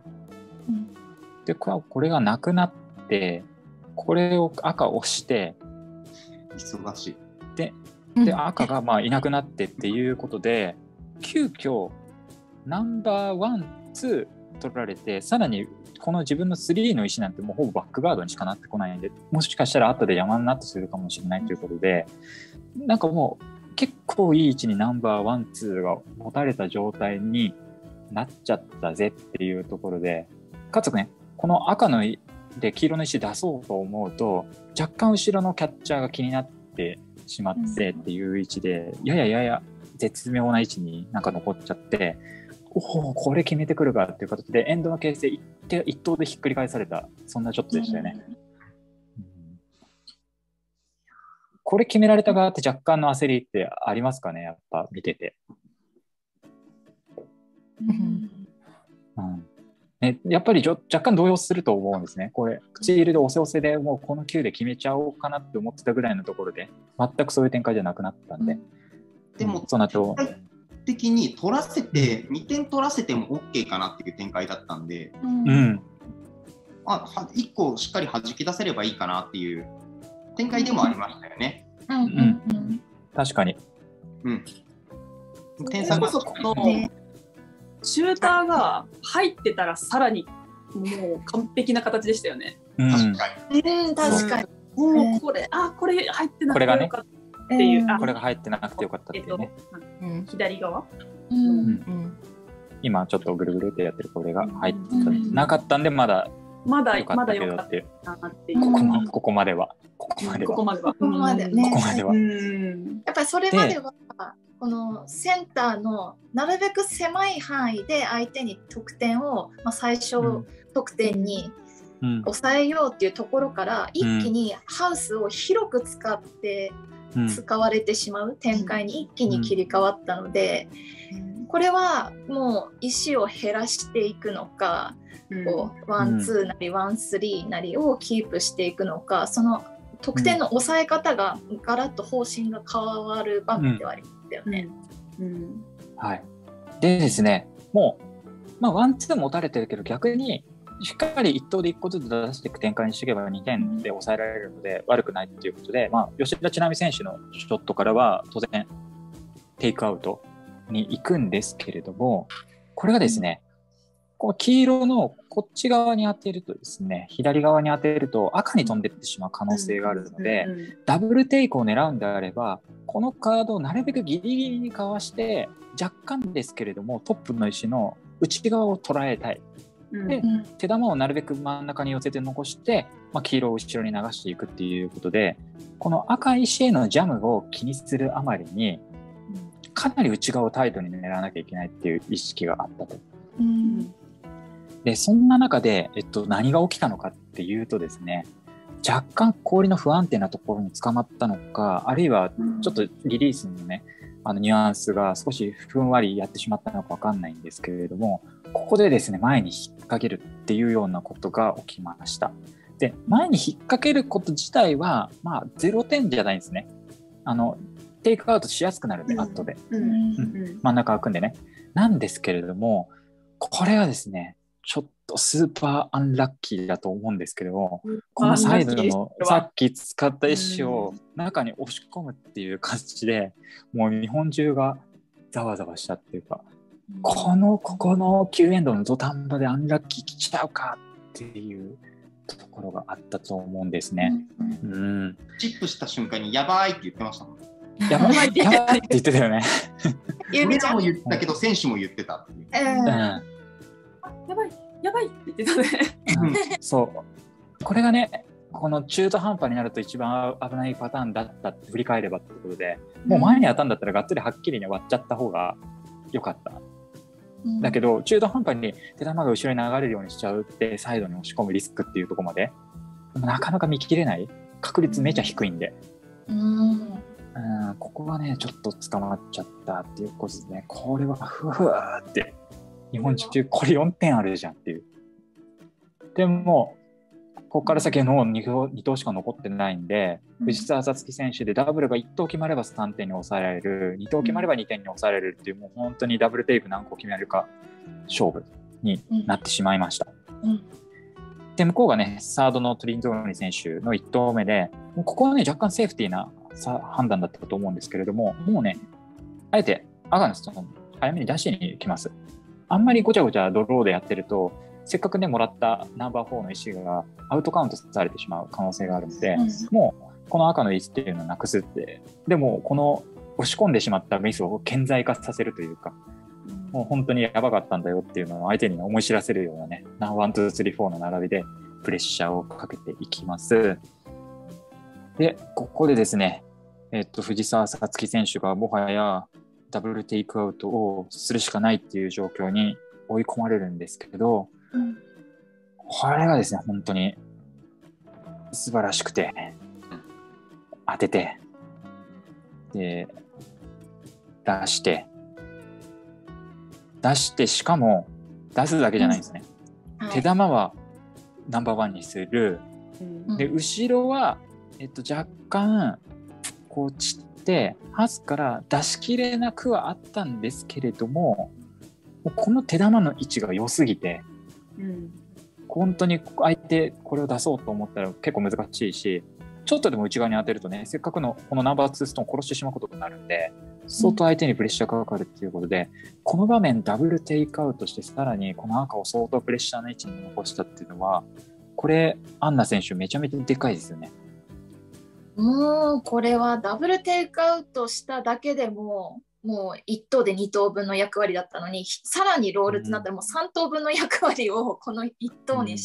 うん、でこれこれがなくなってこれを赤押して忙しいでで赤がまあいなくなってっていうことで、急遽ナンバーワン、ツー取られて、さらにこの自分のスリーの石なんてもうほぼバックガードにしかなってこないんで、もしかしたら後で山になってするかもしれないということで、なんかもう結構いい位置にナンバーワン、ツーが持たれた状態になっちゃったぜっていうところで、かつねこの赤ので黄色の石出そうと思うと若干後ろのキャッチャーが気になってしまってっていう位置で、やややや絶妙な位置になんか残っちゃって、おおこれ決めてくるかっていう形でエンドの形勢一手一投でひっくり返された、そんなショットでしたよね、うんうん、これ決められた側って若干の焦りってありますかね、やっぱ見てて、うんうんね、やっぱり若干動揺すると思うんですね。これ口入れで押せ押せでもうこの球で決めちゃおうかなって思ってたぐらいのところで全くそういう展開じゃなくなったんで、うん、 でもその後的に取らせてにてん取らせても OK かなっていう展開だったんで、うん、あいっこしっかり弾き出せればいいかなっていう展開でもありましたよね。 うんうんうん、確かに、うん、 点差がそこそシューターが入ってたらさらにもう完璧な形でしたよね。 うん、 確かに、うん、確かにもうこれあこれ入ってなくてよかったっていう、 これがね、これが入ってなくてよかったっていうね、 えっとうん、左側、 うんうん、今ちょっとぐるぐるってやってるこれが入ってた、うん、なかったんでまだまだまだよかったなっていう、 ここまここまではここまではここまではここまでね、 ここまでは、 うん、やっぱりそれまではこのセンターのなるべく狭い範囲で相手に得点を、まあ、最小得点に抑えようっていうところから、うん、一気にハウスを広く使って使われてしまう展開に一気に切り替わったので、うん、これはもう石を減らしていくのか、うん、こうワンツーなりワンスリーなりをキープしていくのか、その得点の抑え方がガラッと方針が変わる場面ではありますよね。 うんうんはい、でですね、もう、まあ、ワンツーも打たれてるけど逆にしっかりいっ投でいっこずつ出していく展開にしていけばにてんで抑えられるので悪くないっていうことで、まあ、吉田知那美選手のショットからは当然テイクアウトに行くんですけれども、これがですね、この黄色のこっち側に当てるとですね、左側に当てると赤に飛んでいってしまう可能性があるので、うんうんうん、ダブルテイクを狙うんであればこのカードをなるべくギリギリにかわして若干ですけれどもトップの石の内側を捉えたい。で、うん、手玉をなるべく真ん中に寄せて残して、まあ、黄色を後ろに流していくっていうことで、この赤石へのジャムを気にするあまりにかなり内側をタイトに狙わなきゃいけないっていう意識があったと。うん、でそんな中で、えっと、何が起きたのかっていうとですね、若干氷の不安定なところに捕まったのか、あるいはちょっとリリースのね、あのニュアンスが少しふんわりやってしまったのか分かんないんですけれども、ここでですね前に引っ掛けるっていうようなことが起きました。 で前に引っ掛けること自体は、まあ、ゼロてんじゃないんですね。あのテイクアウトしやすくなるんで、うん、後で、うんうん、真ん中開くんでね。なんですけれども、これはですねちょっとスーパーアンラッキーだと思うんですけども、うん、このサイドのさっき使った石を中に押し込むっていう形で、もう日本中がざわざわしたっていうか、うん、このここのきゅうエンドの土壇場でアンラッキー来ちゃうかっていうところがあったと思うんですね。うんうん、 チップした瞬間にやばいって言ってましたもん。 やばいって言ってたよね。 俺らも言ったけど選手も言ってたっていう、うんうん、 やばいやばいって言ってたね、 うん、そうこれがねこの中途半端になると一番危ないパターンだったって振り返ればってことで、もう前に当たんだったらがっつりはっきりね割っちゃった方が良かった、うん、だけど中途半端に手玉が後ろに流れるようにしちゃうってサイドに押し込むリスクっていうところまでなかなか見切れない確率めちゃ低いんで、うんうん、ここはねちょっと捕まっちゃったっていうことですね。これはふわーって日本中これよんてんあるじゃんっていう。でもここから先の 2, 2投しか残ってないんで、うん、藤澤五月選手でダブルがいち投決まればさんてんに抑えられる、に投決まればにてんに抑えられるっていう、もう本当にダブルテイク何個決められるか勝負になってしまいました、うんうん、で向こうがねサードのトリンゾーニ選手のいち投目で、もうここはね若干セーフティーな判断だったと思うんですけれども、もうねあえてアガンスと早めに出しに行きます。あんまりごちゃごちゃドローでやってるとせっかくねもらったナンバーフォーの石がアウトカウントされてしまう可能性があるので、うん、もうこの赤の石っていうのをなくすって、でもこの押し込んでしまったミスを顕在化させるというか、うん、もう本当にやばかったんだよっていうのを相手に思い知らせるようなねワン、ツー、スリー、フォーの並びでプレッシャーをかけていきます。でここでですね、えっと、藤澤五月選手がもはやダブルテイクアウトをするしかないっていう状況に追い込まれるんですけど、うん、これがですね本当に素晴らしくて、当ててで出して出してしかも出すだけじゃないんですね、うんはい、手玉はナンバーワンにする、うん、で後ろは、えっと、若干こう散ってハスから出しきれなくはあったんですけれども、この手玉の位置が良すぎて、うん、本当に相手これを出そうと思ったら結構難しいし、ちょっとでも内側に当てるとねせっかくのこのナンバーツーストーンを殺してしまうことになるんで、相当相手にプレッシャーがかかるっていうことで、うん、この場面ダブルテイクアウトしてさらにこの赤を相当プレッシャーの位置に残したっていうのは、これアンナ選手めちゃめちゃでかいですよね。 もうこれはダブルテイクアウトしただけでももういち投でに投分の役割だったのに、さらにロールとなったらもうさん投分の役割をこのいち投にして、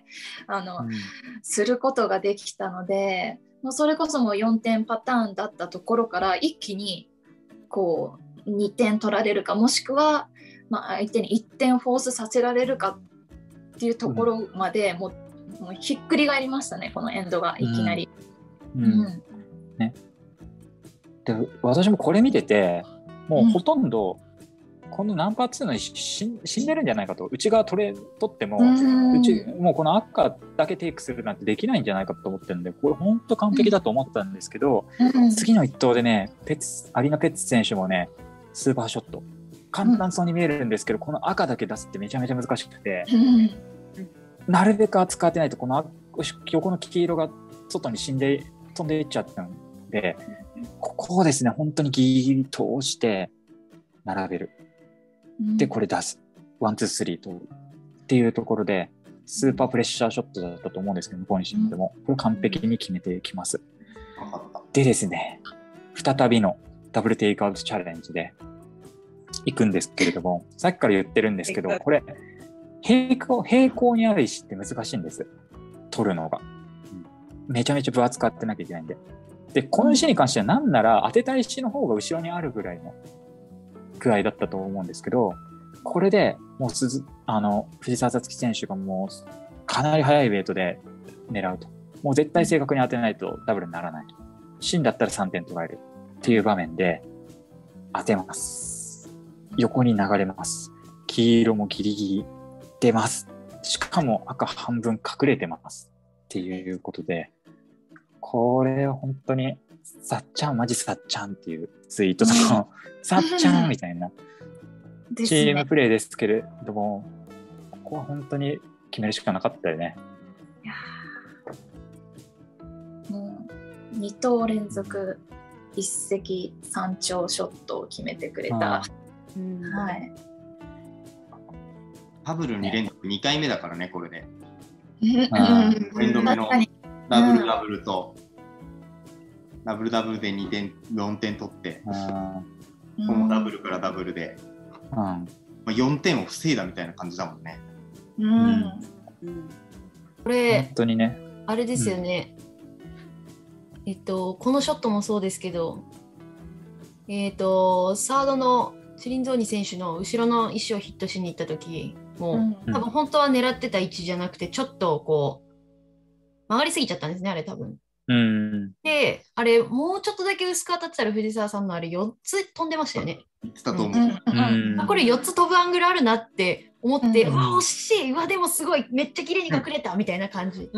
うん、あの、うん、することができたので、もうそれこそもうよんてんパターンだったところから一気にこうにてん取られるか、もしくはまあ相手にいってんフォースさせられるかっていうところまでもう、うん、もうひっくり返りましたね、このエンドがいきなり。 うんうんね、で私もこれ見ててもうほとんどこのナンバーツーの死んでるんじゃないかと、内側取れ取ってもうちもうこの赤だけテイクするなんてできないんじゃないかと思ってるんで、これ本当完璧だと思ったんですけど、次の一投でねペッツアリーナ・ペッツ選手もねスーパーショット簡単そうに見えるんですけど、この赤だけ出すってめちゃめちゃ難しくて、なるべく扱ってないとこの横の黄色が外に死んで飛んでいっちゃったんで、ここをですね本当にギリギリ通して並べる、うん、でこれ出すワンツースリーとっていうところでスーパープレッシャーショットだったと思うんですけど、ポニシンでもこれ完璧に決めていきます、うん、でですね再びのダブルテイクアウトチャレンジでいくんですけれども、さっきから言ってるんですけど、これ平行、平行にある石って難しいんです、取るのが。めちゃめちゃ分厚く当てなきゃいけないんで。で、この石に関してはなんなら当てた石の方が後ろにあるぐらいの具合だったと思うんですけど、これでもう鈴あの藤澤五月選手がもうかなり速いウェイトで狙うと。もう絶対正確に当てないとダブルにならないと。芯だったらさんてん取られるっていう場面で当てます。横に流れます。黄色もギリギリ出ます。しかも赤半分隠れてます。っっていうことで、これは本当にさっちゃんマジさっちゃんっていうツイートとか、うん、さっちゃんみたいなチームプレーですけれども、ここは本当に決めるしかなかったよね。 いやもうに投連続一石三鳥ショットを決めてくれた、うん、はい、 ダブルに連続にかいめだからね、これで。エンド目のダブルダブルと、うん、ダブルダブルでにてん、よんてん取って、うん、このダブルからダブルで、うんまあ、よんてんを防いだみたいな感じだもんね。 うんうん、 これ、 本当にね、 あれですよね、うん、えっと、このショットもそうですけど、えっと、サードのチリンゾーニ選手の後ろの石をヒットしに行った時もう、うん、多分本当は狙ってた位置じゃなくてちょっとこう曲がりすぎちゃったんですね、あれ多分。 うん、 で、あれもうちょっとだけ薄く当たってたら藤澤さんのあれよっつ飛んでましたよね。 言ってたと思う。うんうん、これよっつ飛ぶアングルあるなって思って、うん、うわ惜しい、うわでもすごいめっちゃ綺麗に隠れたみたいな感じ、うん、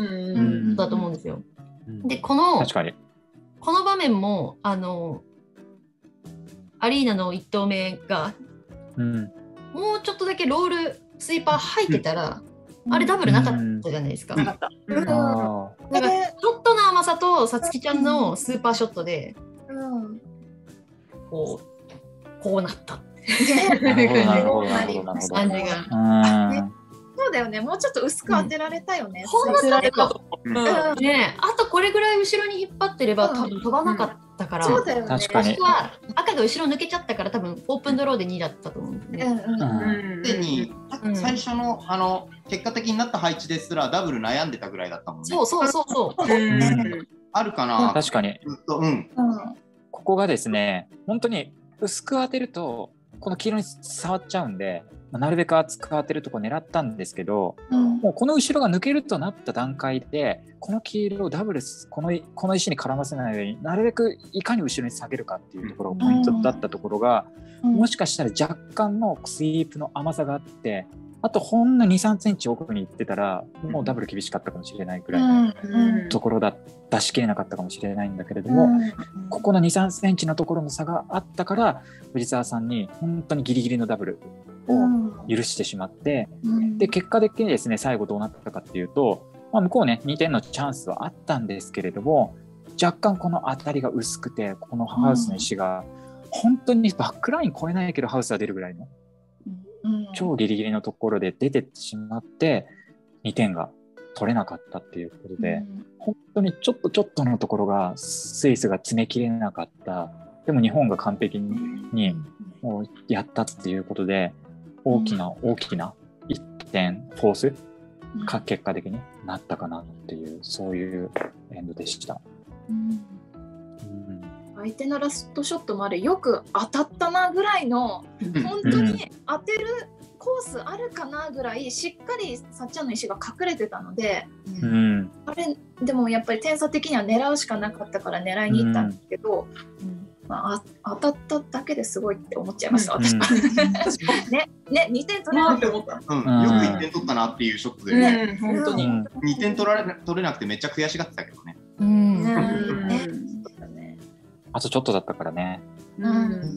だと思うんですよ。うん、でこの確かにこの場面もあのアリーナのいち投目が、 うん、 もうちょっとだけロールスイーパー入ってたら、うん、あれダブルなかったじゃないですか。 なかった。だからちょっとの甘さとさつきちゃんのスーパーショットで、うん、こうこうなった。 なるほどなるほどなるほどなるほど。 感じが。 そうだよね、もうちょっと薄く当てられたよね。 ほんとだと。ね、あとこれぐらい後ろに引っ張ってれば多分飛ばなかったから。 そうだよね。 確かに。 赤が後ろ抜けちゃったから多分オープンドローでにだったと思うんですね。 でに最初のあの結果的になった配置ですらダブル悩んでたぐらいだったもんね。 そうそうそうそう。 あるかな。 確かに。 うん。 ここがですね、本当に薄く当てるとこの黄色に触っちゃうんで。なるべく厚く当てるとこ狙ったんですけど、うん、もうこの後ろが抜けるとなった段階でこの黄色をダブルスこの、この石に絡ませないようになるべくいかに後ろに下げるかっていうところがポイントだったところが、うん、もしかしたら若干のスイープの甘さがあってあとほんの にさんセンチ奥に行ってたらもうダブル厳しかったかもしれないくらいのところだ出し切れなかったかもしれないんだけれども、うん、ここの にさんセンチのところの差があったから藤澤さんに本当にギリギリのダブルを許してしまって、うん、で結果的にですね最後どうなったかっていうと、まあ、向こうねにてんのチャンスはあったんですけれども若干この当たりが薄くてこのハウスの石が本当にバックライン越えないけどハウスが出るぐらいの、うん、超ギリギリのところで出てしまってにてんが取れなかったっていうことで、うん、本当にちょっとちょっとのところがスイスが詰めきれなかったでも日本が完璧にもうやったっていうことで大きな大きないってんフォースが結果的になったかなっていうそういうエンドでした、うんうん、相手のラストショットまでよく当たったなぐらいの、うん、本当に当てるコースあるかなぐらいしっかりさっちゃんの石が隠れてたので、うん、あれでもやっぱり点差的には狙うしかなかったから狙いに行ったんですけど、うんまあ、当たっただけですごいって思っちゃいました、うん、私は、うん、ね, ねにてん取れなって思った、 うん、よくいってん取ったなっていうショットでね、うん、本当ににてん取られ取れなくてめっちゃ悔しがってたけどね、うんうんね、 あとちょっとだったからね、うん、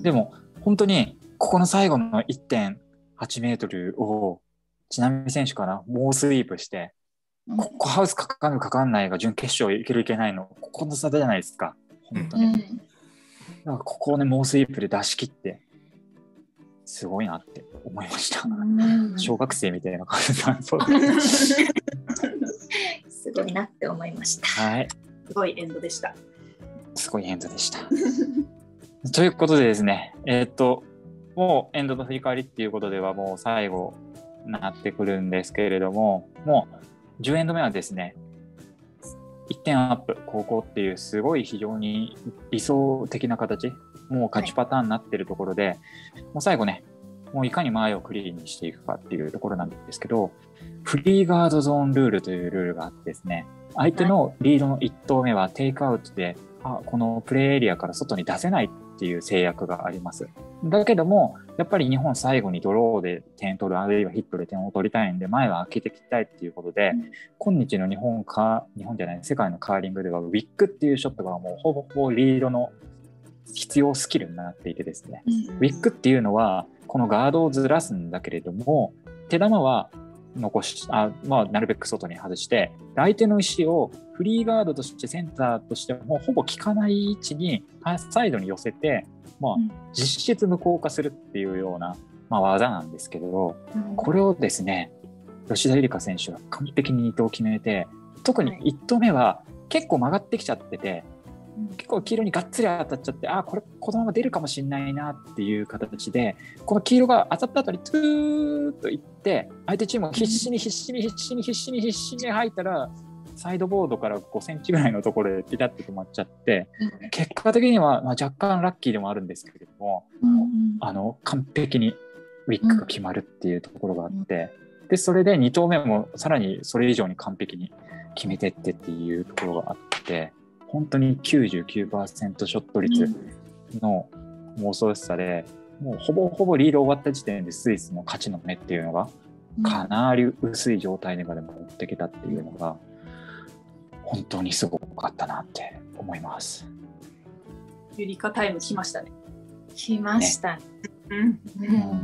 でも本当にここの最後の いってんはちメートルをちなみに選手から猛スイープして、うん、ここハウスかかるかかんないが準決勝いけるいけないのここの差じゃないですか本当に、うん、だからここをね猛スイープで出し切ってすごいなって思いました、うん、小学生みたいな感じだそうすごいなって思いました。 はい、 すごいエンドでした。 すごいエンドでしたということでですね、えー、っともうエンドの振り返りっていうことではもう最後なってくるんですけれども、もうじゅうエンド目はですねいってんアップ後攻っていうすごい非常に理想的な形、もう勝ちパターンになってるところで、はい、もう最後ねもういかに前をクリーンにしていくかっていうところなんですけど、フリーガードゾーンルールというルールがあってですね、相手のリードのいち投目はテイクアウトで、あこのプレーエリアから外に出せないっっていう制約があります。だけどもやっぱり日本最後にドローで点取る、あるいはヒットで点を取りたいんで前は開けていきたいっていうことで、うん、今日の日本か日本じゃない世界のカーリングではウィックっていうショットがもうほぼほぼリードの必要スキルになっていてですね、うん、ウィックっていうのはこのガードをずらすんだけれども手玉は残しあ、まあ、なるべく外に外して相手の石をフリーガードとしてセンターとしてもほぼ効かない位置にサイドに寄せて、まあ、実質無効化するっていうような、まあ、技なんですけど、うん、これをですね吉田夕梨花選手が完璧にに投決めて、特にいち投目は結構曲がってきちゃってて、結構黄色にがっつり当たっちゃって、あこれこのまま出るかもしれないなっていう形で、この黄色が当たった後にトゥーッといって相手チームが必死に必死に必死に必死に必死に入ったらサイドボードからごセンチぐらいのところでピタッと止まっちゃって、結果的にはまあ若干ラッキーでもあるんですけれども、あの完璧にウィックが決まるっていうところがあって、でそれでに投目もさらにそれ以上に完璧に決めてってっていうところがあって、本当に きゅうじゅうきゅうパーセント ショット率の恐ろしさで、もうほぼほぼリード終わった時点でスイスの勝ちの目っていうのがかなり薄い状態でまで持ってきたっていうのが本当にすごかったなって思います。 ユリカタイム来ましたね。 来ましたね。 うんうん。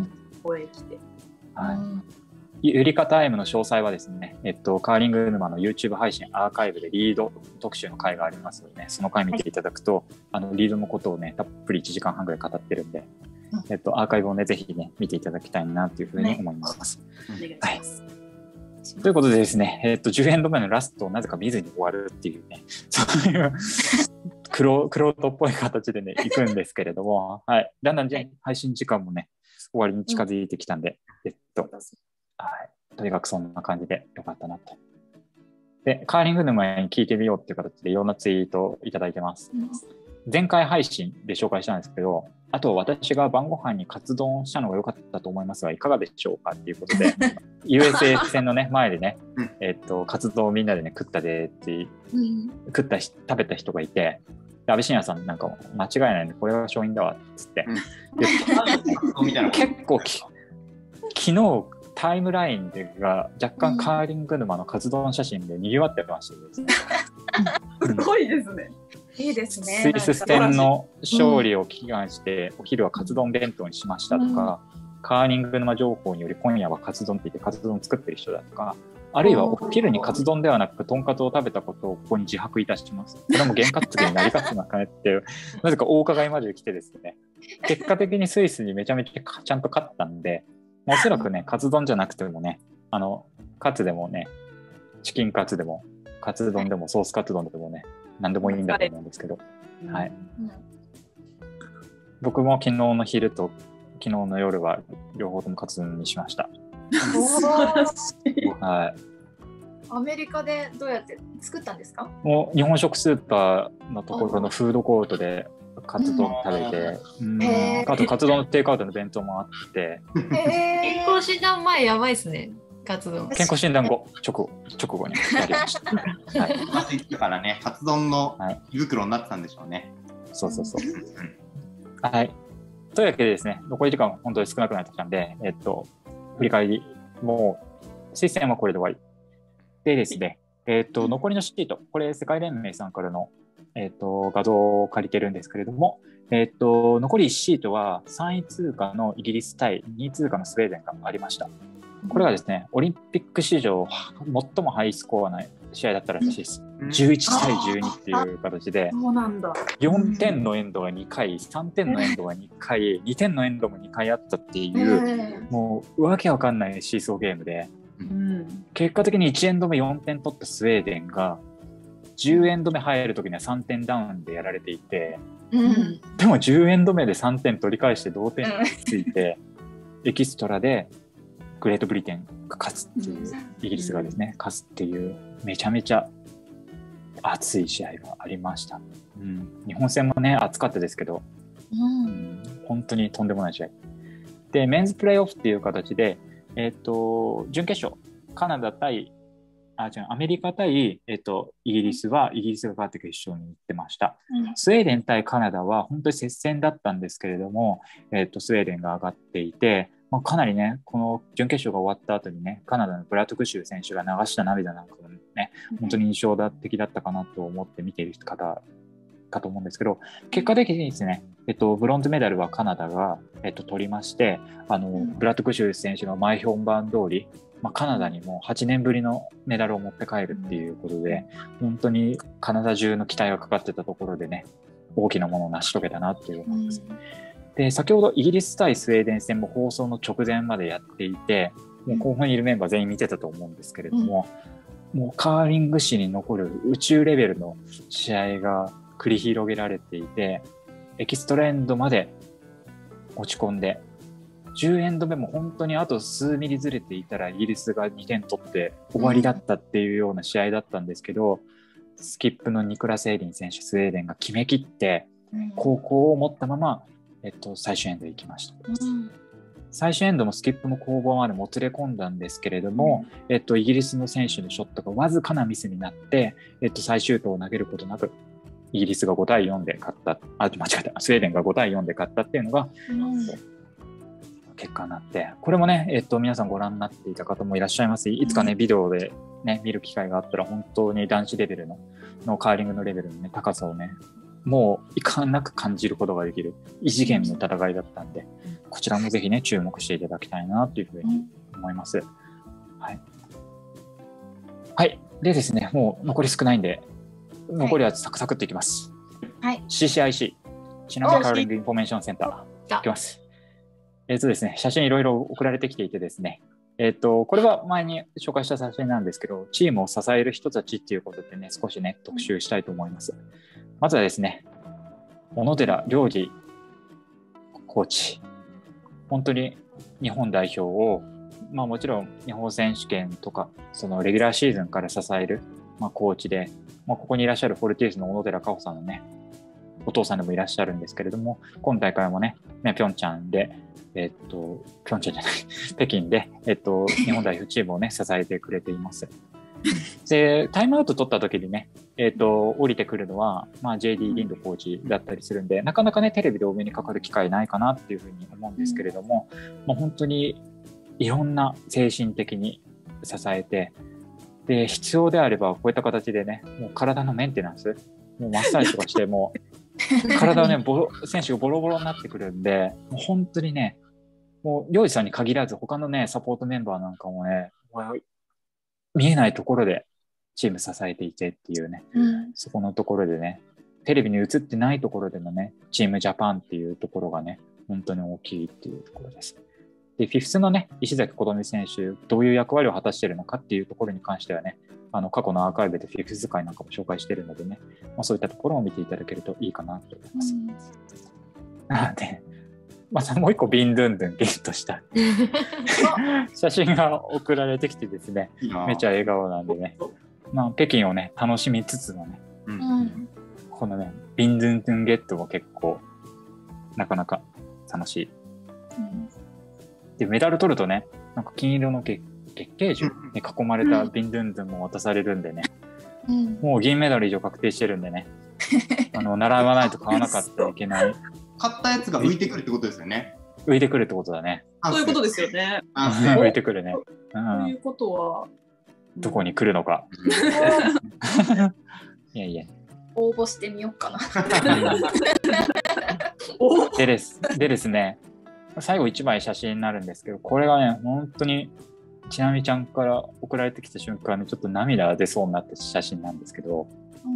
ここへ来て。 はい。ユリカタイムの詳細はですね、えっと、カーリング沼の YouTube 配信アーカイブでリード特集の回がありますので、ね、その回見ていただくと、はい、あのリードのことをねたっぷりいちじかんはんぐらい語ってるんで、うん、えっと、アーカイブをねぜひね見ていただきたいなというふうに思います。 お願いします。 はい、ということでですね、えっと、じゅうエンド目のラストをなぜか見ずに終わるっていうね、そういうクロートっぽい形でね行くんですけれども、はい、だんだん配信時間もね終わりに近づいてきたんで、うん、えっとはいとにかくそんな感じでよかったなと。で、カーリング沼に聞いてみようっていう形でいろんなツイートをいただいてます。うん、前回配信で紹介したんですけど、あと私が晩ご飯にカツ丼したのが良かったと思いますがいかがでしょうかっていうことでユーエスエー 戦のね前でね、えっとカツ丼をみんなでね食ったでって、うん、食った食べた人がいて、安倍晋也さんなんか間違いないんでこれは勝因だわっつって、うん、結構き昨日タイムラインでが若干カーリング沼のカツ丼写真で賑わってましてですね、 すごいですね。 いいですね。 スイス戦の勝利を祈願して、うん、お昼はカツ丼弁当にしましたとか、うん、カーリング沼情報により今夜はカツ丼って言ってカツ丼作ってる人だとか、あるいはお昼にカツ丼ではなくとんかつを食べたことをここに自白いたします。これも験担ぎになりかつなかねってなぜかお伺いまで来てですね、結果的にスイスにめちゃめちゃちゃんと勝ったんで、おそらくね、カツ丼じゃなくてもね、あの、カツでもね、チキンカツでも、カツ丼でも、ソースカツ丼でもね、何でもいいんだと思うんですけど、はい。うん、僕も昨日の昼と昨日の夜は両方ともカツ丼にしました。はい。 アメリカでどうやって作ったんですか？ もう日本食スーパーのところのフードコートで、カツ丼食べて、うん、あとカツ丼のテイクアウトの弁当もあって、 健康診断前やばいですね。カツ丼健康診断後直後直後にやりました。 はい、まずだからね、カツ丼の胃袋になってたんでしょうね。 はい、そうそうそう。はい。というわけでですね、残り時間は本当に少なくなってきたんで、えっと振り返りもう推薦はこれで終わりでですね、えっと残りのシート、これ世界連盟さんからのえー、と画像を借りてるんですけれども、えー、と残りいちシートはさんい通過のイギリス対にい通過のスウェーデンがありました。これがですね、オリンピック史上最もハイスコアな試合だったらしいです。じゅういち対じゅうにっていう形で、よんてんのエンドがにかい、さんてんのエンドがにかい、にてんのエンドもにかいあったっていう、もうわけわかんないシーソーゲームで、結果的にいちエンド目よんてん取ったスウェーデンがじゅうエンド目入るときにはさんてんダウンでやられていて、うん、でもじゅうエンド目でさんてん取り返して同点について、うん、エキストラでグレートブリテンが勝つっていう、うん、イギリスがですね勝つっていうめちゃめちゃ熱い試合がありました。うん、日本戦もね熱かったですけど、うんうん、本当にとんでもない試合で、メンズプレーオフっていう形で、えーと、準決勝カナダ対あ違うアメリカ対、えっと、イギリスはイギリスが勝って決勝に行ってました、 うんスウェーデン対カナダは本当に接戦だったんですけれども、えっと、スウェーデンが上がっていて、まあ、かなりねこの準決勝が終わった後にねカナダのブラトクシュ選手が流した涙なんかもね本当に印象的だったかなと思って見ている方かと思うんですけど、結果的にですね、えっと、ブロンズメダルはカナダが、えっと、取りまして、あのブラトクシュ選手の前評判通り、まあ、カナダにもはちねんぶりのメダルを持って帰るっていうことで、本当にカナダ中の期待がかかってたところでね大きなものを成し遂げたなっていう思います。で先ほどイギリス対スウェーデン戦も放送の直前までやっていて、もう後半にいるメンバー全員見てたと思うんですけれども、うん、もうカーリング史に残る宇宙レベルの試合が繰り広げられていて、エキストラエンドまで落ち込んで、じゅうエンド目も本当にあと数ミリずれていたらイギリスがにてん取って終わりだったっていうような試合だったんですけど、うん、スキップのニクラス・エイリン選手スウェーデンが決めきって後攻を持ったまま、えっと、最終エンド行きました、うん、最終エンドもスキップの攻防までもつれ込んだんですけれども、うんえっと、イギリスの選手のショットがわずかなミスになって、えっと、最終投を投げることなくイギリスがごたいよんで勝った、あ、間違えた、スウェーデンがごたいよんで勝ったっていうのが、うん、結果になって、これもね、えっと、皆さんご覧になっていた方もいらっしゃいます。いつかね、ビデオで、ね、見る機会があったら、本当に男子レベル の, のカーリングのレベルの、ね、高さをね、もういかんなく感じることができる異次元の戦いだったんで、こちらもぜひね、注目していただきたいなというふうに思います。はい。はい。でですね、もう残り少ないんで、残りはサクサクっといきます。 はい。 シーシーアイシー、シナミカーリングインフォメーションセンター。いきます。えっとですね、写真いろいろ送られてきていてですね、えっと、これは前に紹介した写真なんですけど、チームを支える人たちっていうことでね、少しね、特集したいと思います。まずはですね、小野寺良二コーチ。本当に日本代表を、まあもちろん日本選手権とか、そのレギュラーシーズンから支える、まあ、コーチで、まあ、ここにいらっしゃるフォルティウスの小野寺佳穂さんのね、お父さんでもいらっしゃるんですけれども、今大会もね、ピョンチャンで、えっと、ピョンチャンじゃない、北京で、えっと、日本代表チームをね、支えてくれています。で、タイムアウト取った時にね、えっと、降りてくるのは、まあ、ジェイディー リンドコーチだったりするんで、なかなかね、テレビでお目にかかる機会ないかなっていうふうに思うんですけれども、まあ、本当にいろんな精神的に支えて、で、必要であれば、こういった形でね、もう体のメンテナンス、もうマッサージとかして、もう、体をね、ボロ、選手がボロボロになってくるんで、もう本当にね、もう、漁師さんに限らず、他のね、サポートメンバーなんかもね、見えないところでチーム支えていてっていうね、うん、そこのところでね、テレビに映ってないところでのね、チームジャパンっていうところがね、本当に大きいっていうところです。で、フィフスのね、石崎琴美選手、どういう役割を果たしているのかっていうところに関してはね、あの過去のアーカイブでフィフス会なんかも紹介しているのでね、まあ、そういったところを見ていただけるといいかなと思います。うん、なので、またもう一個ビンドゥンドゥンゲットした写真が送られてきてですね、めちゃ笑顔なんでね、まあ、北京をね、楽しみつつのね、うん、このね、ビンドゥンドゥンゲットも結構、なかなか楽しい。うんでメダル取るとね、なんか金色の月桂樹に囲まれたビンドゥンドゥンも渡されるんでね、うん、もう銀メダル以上確定してるんでね、あの習わないと買わなかったらいけない。 買ったやつが浮いてくるってことですよね。 浮いてくるってことだね。 そういうことですよね。 浮いてくるね。 ということは、 どこに来るのか。いやいや。 応募してみようかな。 でです、でですね。最後いちまい写真になるんですけど、これがね、本当にちなみちゃんから送られてきた瞬間にちょっと涙が出そうになった写真なんですけど、うん、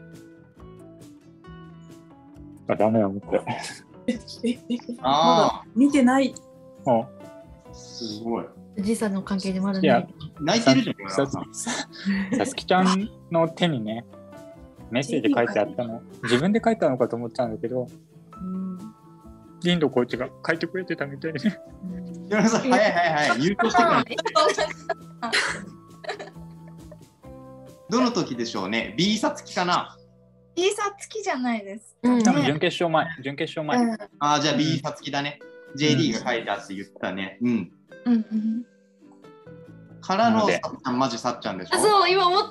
あ、ダメだ、思って。 え、え、え、ああ、見てない。 あ、すごい。 時差の関係でもあるね。いや、 泣いてるじゃん。 さつきちゃんの手にね、メッセージ書いてあったの、自分で書いたのかと思っちゃうんだけど、リンドコーチが書いてくれてたみたいでね。 はいはいはいはい、入居してから。どの時でしょうね。B サツキかな。 B サツキじゃないです。 多分準決勝前、準決勝前。うん、 ああ、じゃあ B サツキだね。ジェーディー が書いたって言ったね。うん。うんうん。 からのさっちゃん、マジさっちゃんでしょ。 あ、そう、今思った。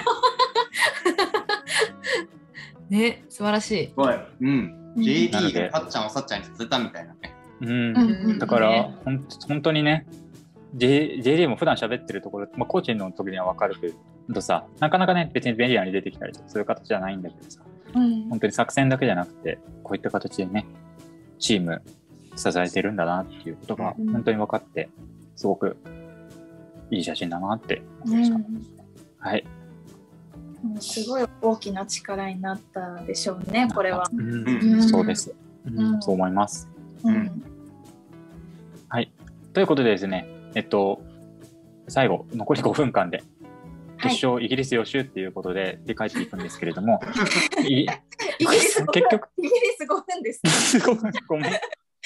ね、素晴らしい。 すごい。うん。ジェーディー がさっちゃんをさっちゃんにさせたみたいなね。 うん。だから、ね、ほん本当にね、J、ジェーディー も普段喋ってるところ、まあ、コーチの時には分かるけどさ、なかなかね、別にメディアに出てきたりとかそういう形じゃないんだけどさ、うん、本当に作戦だけじゃなくて、こういった形でね、チーム支えてるんだなっていうことが本当に分かって、すごくいい写真だなって思いました。うん、はい。 すごい大きな力になったでしょうね、これは。 うんうん、そうです、うんうん。そう思います、うん。はい。ということでですね、えっと、最後、残りごふんかんで、決勝、はい、イギリス予習っていうことで振り返っていくんですけれども、 イギリス結局イギリスごふんです。 ごふん、ごめん。はい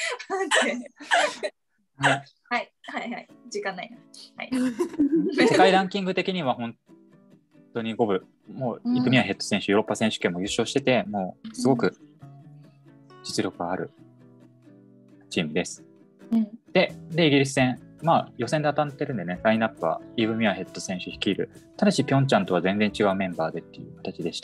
はいはいはい、時間ないな。はい、 世界ランキング的には本当にごぶ、もうイブミアヘッド選手、ヨーロッパ選手権も優勝してて、もうすごく実力があるチームです。うん、で, でイギリス戦、まあ、予選で当たってるんでね、ラインナップはイブミアヘッド選手率いる、ただしピョンチャンとは全然違うメンバーでっていう形でした。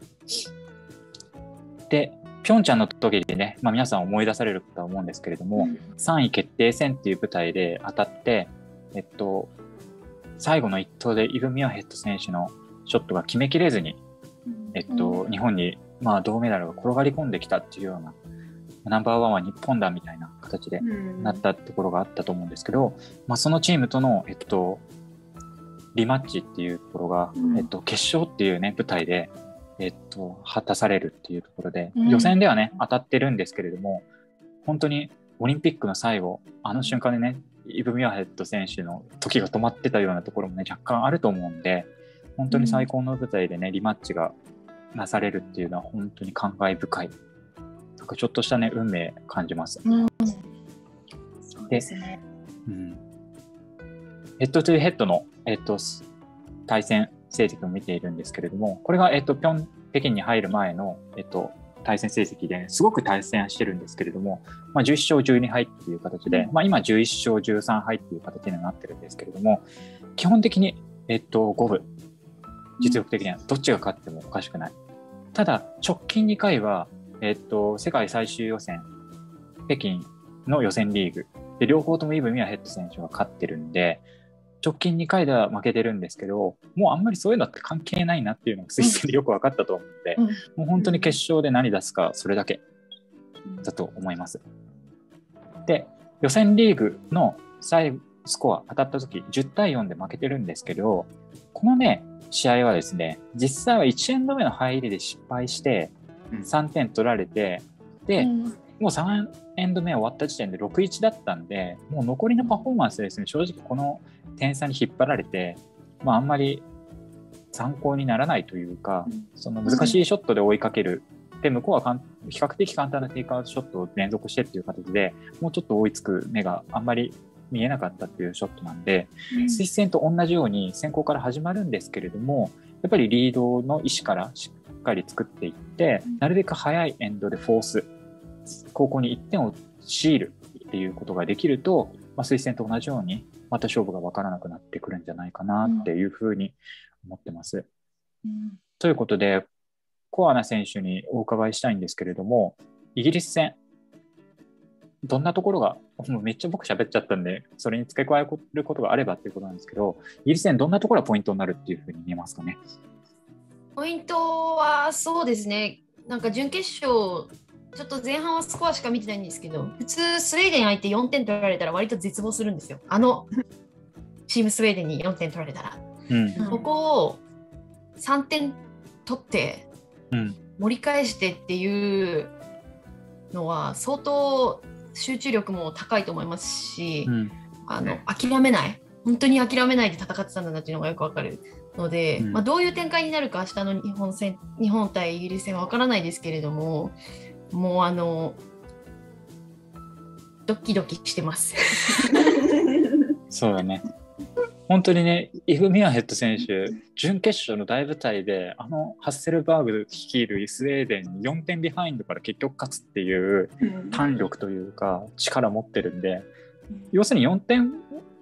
でピョンチャンの時にね、まあ、皆さん思い出されるとは思うんですけれども、うん、さんい決定戦っていう舞台で当たって、えっと、最後の一投でイブミアヘッド選手のショットが決めきれずに、えっとうん、日本に、まあ、銅メダルが転がり込んできたっていうような、ナンバーワンは日本だみたいな形でなったところがあったと思うんですけど、まあ、そのチームとの、えっと、リマッチっていうところが、うんえっと、決勝っていう、ね、舞台で、えっと、果たされるっていうところで、うん、予選ではね当たってるんですけれども、本当にオリンピックの最後あの瞬間でねイブミアヘッド選手の時が止まってたようなところもね若干あると思うんで、本当に最高の舞台でねリマッチがなされるっていうのは本当に感慨深い、なんかちょっとしたね運命感じます。うん、 そうですね。 うん、ヘッドトゥヘッドの、えっと、対戦成績を見ているんですけれども、これが、えっと、ピョン北京に入る前の、えっと、対戦成績ですごく対戦してるんですけれども、まあ、じゅういっしょうじゅうにはいっていう形で、まあ、今じゅういっしょうじゅうさんはいっていう形になってるんですけれども、基本的に、えっと、ごぶ実力的にはどっちが勝ってもおかしくない。ただ直近にかいは、えっと、世界最終予選北京の予選リーグで両方ともイブミアヘッド選手が勝ってるんで、直近にかいでは負けてるんですけど、もうあんまりそういうのって関係ないなっていうのがスイスでよく分かったと思うので、うん、もう本当に決勝で何出すかそれだけだと思います。で、予選リーグの最スコア当たった時じゅうたいよんで負けてるんですけど、このね試合はですね、実際はいちエンド目の入りで失敗してさんてん取られて、で、うん、もうさんエンド目終わった時点でろくたいいちだったんで、もう残りのパフォーマンスですね、正直この点差に引っ張られて、まあ、あんまり参考にならないというか、うん、その難しいショットで追いかける、うん、で向こうはかん比較的簡単なテイクアウトショットを連続してっていう形でもうちょっと追いつく目があんまり見えなかったっていうショットなんで、うん、スイス戦と同じように先行から始まるんですけれども、やっぱりリードの意思からしっかり作っていって、うん、なるべく早いエンドでフォース後攻にいってんをシールっていうことができると、まあ、スイス戦と同じようにまた勝負が分からなくなってくるんじゃないかなっていうふうに思ってます。うん、ということでコアな選手にお伺いしたいんですけれども、イギリス戦どんなところが、もうめっちゃ僕喋っちゃったんでそれに付け加えることがあればっていうことなんですけど、イギリス戦どんなところがポイントになるっていうふうに見えますかね。 ポイントはそうですね、なんか準決勝ちょっと前半はスコアしか見てないんですけど、普通スウェーデン相手よんてん取られたら割と絶望するんですよ。あのチームスウェーデンによんてん取られたら、うん、ここをさんてん取って盛り返してっていうのは相当集中力も高いと思いますし、うん、あの諦めない本当に諦めないで戦ってたんだなっていうのがよくわかるので、うんまあ、どういう展開になるか明日の日本戦日本対イギリス戦はわからないですけれども、もうあのドキドキしてますそうだね、本当にね、イブミアヘッド選手準決勝の大舞台であのハッセルバーグ率いるスウェーデンによんてんビハインドから結局勝つっていう胆力というか力持ってるんで、要するによんてん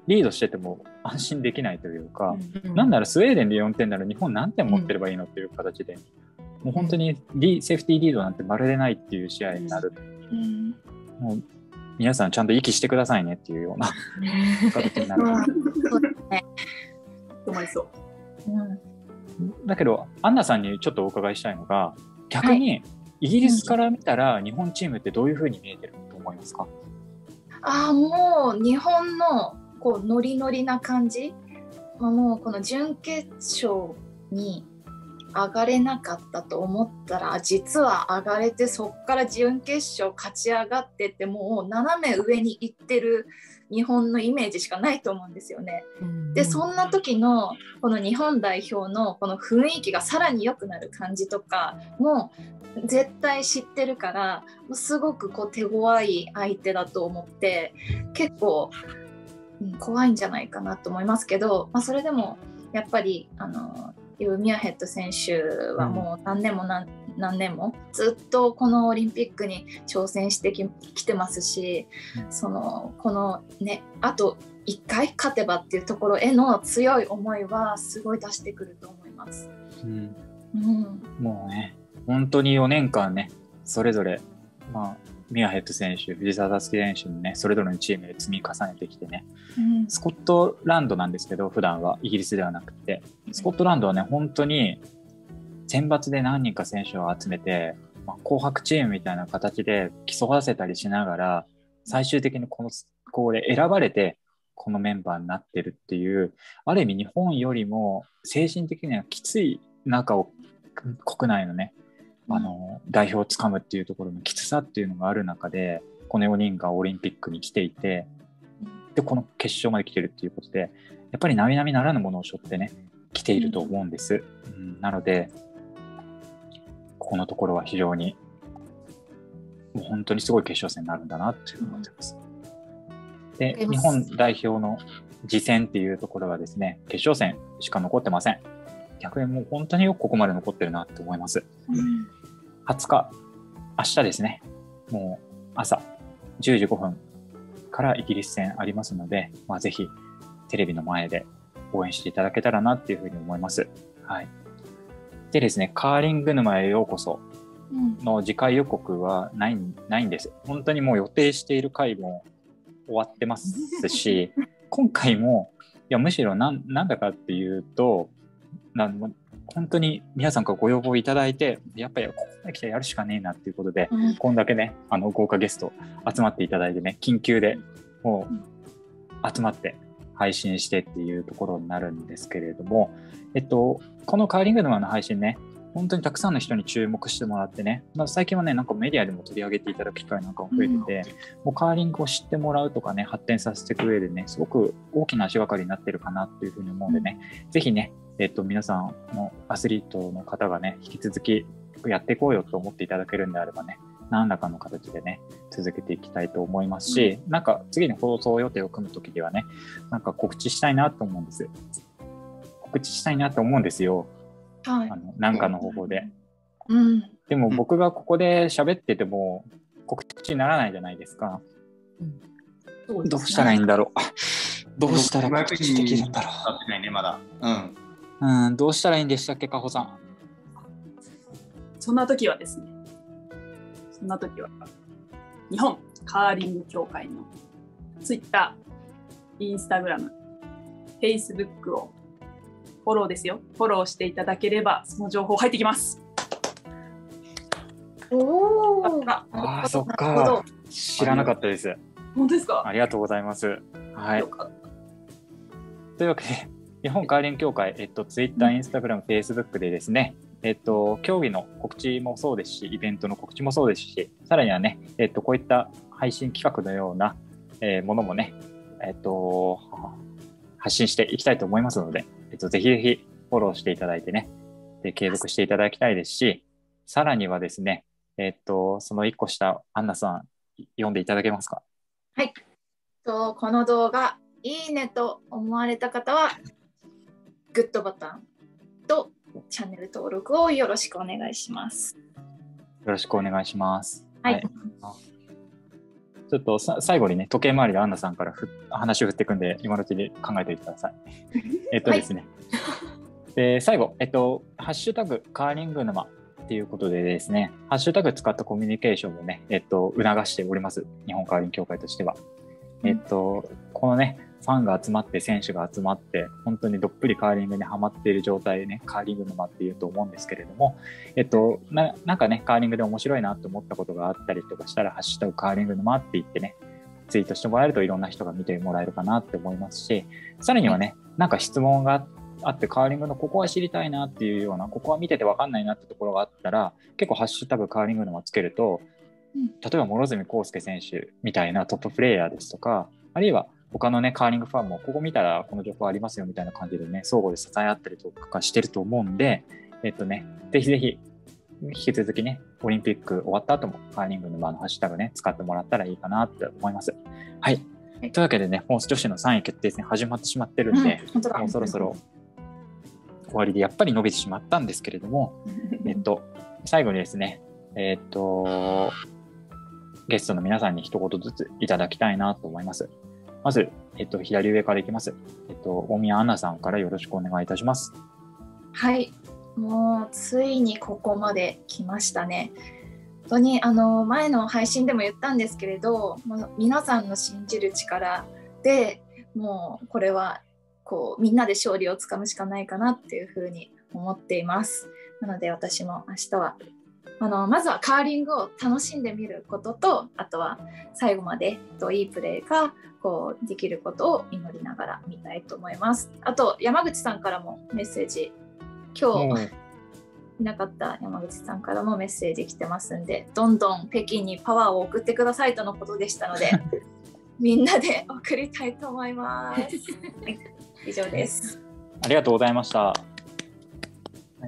リードしてても安心できないというか、 うん、 なんならスウェーデンでよんてんなら日本何点持ってればいいのっていう形で、もう本当にリセーフティーリードなんてまるでないっていう試合になる、うん、もう皆さんちゃんと息してくださいねっていうような形になるそうですね。 うまいそう、 うん、だけどアンナさんにちょっとお伺いしたいのが、逆に、はい、イギリスから見たら日本チームってどういうふうに見えてると思いますか？ ああ、もう日本のこうノリノリな感じ、もうこの準決勝に上がれなかったと思ったら、実は上がれて、そこから準決勝勝ち上がってって、もう斜め上に行ってる日本のイメージしかないと思うんですよね。でそんな時のこの日本代表のこの雰囲気がさらに良くなる感じとかも絶対知ってるから、すごくこう手強い相手だと思って、結構、うん、怖いんじゃないかなと思いますけど、まあ、それでもやっぱりあのミュアヘッド選手はもう何年も 何, 何年もずっとこのオリンピックに挑戦して き, きてますし、そのこのね、あといっかい勝てばっていうところへの強い思いはすごい出してくると思います、 うんうん、 もうね、本当によねんかんね、それぞれ、まあ、ミュアヘッド選手、藤澤佑樹選手にね、それぞれのチームで積み重ねてきてね、うん、スコットランドなんですけど、普段はイギリスではなくて、スコットランドはね、本当に選抜で何人か選手を集めて、まあ、紅白チームみたいな形で競わせたりしながら、最終的にこのこれ選ばれて、このメンバーになってるっていう、ある意味日本よりも精神的にはきつい中を国内のね、あの代表をつかむっていうところのきつさっていうのがある中で、このよにんがオリンピックに来ていて、でこの決勝まで来てるっていうことで、やっぱり並々ならぬものを背負ってね来ていると思うんです、うん、なのでここのところは非常にもう本当にすごい決勝戦になるんだなって思ってます。で日本代表の次戦っていうところはですね、決勝戦しか残ってません。逆にもう本当によくここまで残ってるなって思います、うん、はつか明日ですね、もう朝じゅうじごふんからイギリス戦ありますので、まあ、ぜひテレビの前で応援していただけたらなっていうふうに思います、はい、でですね、カーリング沼へようこその次回予告はない、ないんです。本当にもう予定している回も終わってますし今回もいやむしろなんなんだかっていうと、なん本当に皆さんからご要望いただいて、やっぱりここまで来てやるしかねえなっていうことで、うん、こんだけねあの豪華ゲスト集まっていただいてね、緊急でもう集まって配信してっていうところになるんですけれども、えっとこのカーリング沼の配信ね、本当にたくさんの人に注目してもらってね、まあ、最近はねなんかメディアでも取り上げていただく機会なんかも増えてて、うん、もうカーリングを知ってもらうとかね、発展させていく上でね、すごく大きな足がかりになってるかなっていうふうに思うんでね、うん、ぜひね、えっと、皆さんのアスリートの方がね引き続きやっていこうよと思っていただけるんであればね、何らかの形でね続けていきたいと思いますし、うん、なんか次の放送予定を組む時にはね、なんか告知したいなと思うんです。告知したいなと思うんですよ、はい、あの何かの方法で、うん、でも僕がここで喋ってても告知にならないじゃないですか、うん、どうしたらいいんだろうどうしたら告知できるんだろう、 ないねまだ、 うんうん、どうしたらいいんでしたっけ、かほさん。 そんな時はですね、そんな時は日本カーリング協会のツイッター、インスタグラム、フェイスブックをフォローですよ。フォローしていただければその情報入ってきます。 おお。 ああ、そっか。知らなかったです。 本当ですか。 ありがとうございます。はい。というわけで、日本カーリング協会、えっと、ツイッター、インスタグラム、フェイスブックでですね、えっと、競技の告知もそうですし、イベントの告知もそうですし、さらにはね、えっと、こういった配信企画のような、えー、ものもね、えっと、発信していきたいと思いますので、えっと、ぜひぜひフォローしていただいてね、で継続していただきたいですし、さらにはですね、えっと、そのいっこ下、アンナさん、読んでいただけますか。 はい。とこの動画、いいねと思われた方は、グッドボタンとチャンネル登録をよろしくお願いします。 よろしくお願いします。 はい。はい、 ちょっとさ最後にね、時計回りでアンナさんからふ話を振っていくんで、今のうちに考えておいてください。えっとですね、はい、で最後、えっと、ハッシュタグカーリング沼っていうことでですね、ハッシュタグ使ったコミュニケーションをね、えっと、促しております、日本カーリング協会としては。えっと、このね、ファンが集まって、選手が集まって、本当にどっぷりカーリングにハマっている状態でね、カーリング沼っていうと思うんですけれども、えっと、な, なんかね、カーリングで面白いなと思ったことがあったりとかしたら、ハッシュタグカーリング沼って言ってね、ツイートしてもらえるといろんな人が見てもらえるかなって思いますし、さらにはね、なんか質問があって、カーリングのここは知りたいなっていうような、ここは見てて分かんないなってところがあったら、結構ハッシュタグカーリング沼つけると、例えば諸角康介選手みたいなトッププレイヤーですとか、あるいは他のね、カーリングファンもここ見たらこの情報ありますよみたいな感じでね、相互で支え合ったりとかしてると思うんで、えっとね、ぜひぜひ引き続きね、オリンピック終わった後もカーリング沼のハッシュタグね、使ってもらったらいいかなって思います。はい。というわけでね、もう女子のさんい決定戦始まってしまってるんで、うん、もうそろそろ終わりでやっぱり伸びてしまったんですけれども、えっと、最後にですね、えっと、ゲストの皆さんに一言ずついただきたいなと思います。まず、えっと、左上からいきます。えっと、大宮アンナさんからよろしくお願いいたします。 はい、もうついにここまで来ましたね。本当にあの前の配信でも言ったんですけれど、もう皆さんの信じる力でもうこれはこうみんなで勝利をつかむしかないかなっていうふうに思っています。なので私も明日はあのまずはカーリングを楽しんでみることと、あとは最後までといいプレーがこうできることを祈りながら見たいと思います。あと山口さんからもメッセージ、今日いなかった山口さんからもメッセージ来てますんで、どんどん北京にパワーを送ってくださいとのことでしたのでみんなで送りたいと思います。はい、以上です。 ありがとうございました。はい、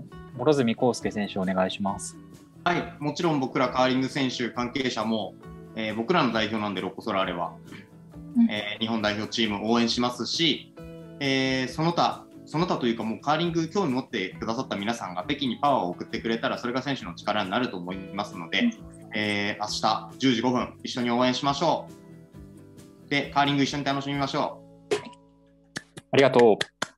諸角康介選手お願いします。 はい、もちろん僕らカーリング選手関係者も、えー、僕らの代表なんでロコ・ソラーレは、うんえー、日本代表チームを応援しますし、えー、その他その他というかもうカーリング興味持ってくださった皆さんが北京にパワーを送ってくれたらそれが選手の力になると思いますので、うんえー、明日じゅうじごふん一緒に応援しましょう。でカーリング一緒に楽しみましょう。 ありがとう。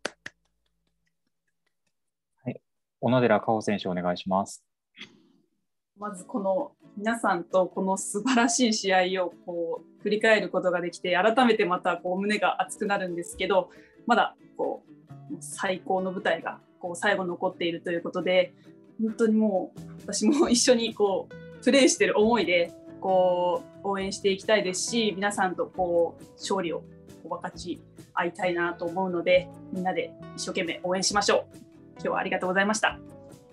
はい、小野寺佳穂選手お願いします。 まずこの皆さんとこの素晴らしい試合をこう振り返ることができて、改めてまたこう胸が熱くなるんですけど、まだこう最高の舞台がこう最後残っているということで、本当にもう私も一緒にこうプレーしている思いでこう応援していきたいですし、皆さんとこう勝利を分かち合いたいなと思うので、みんなで一生懸命応援しましょう。今日はありがとうございました。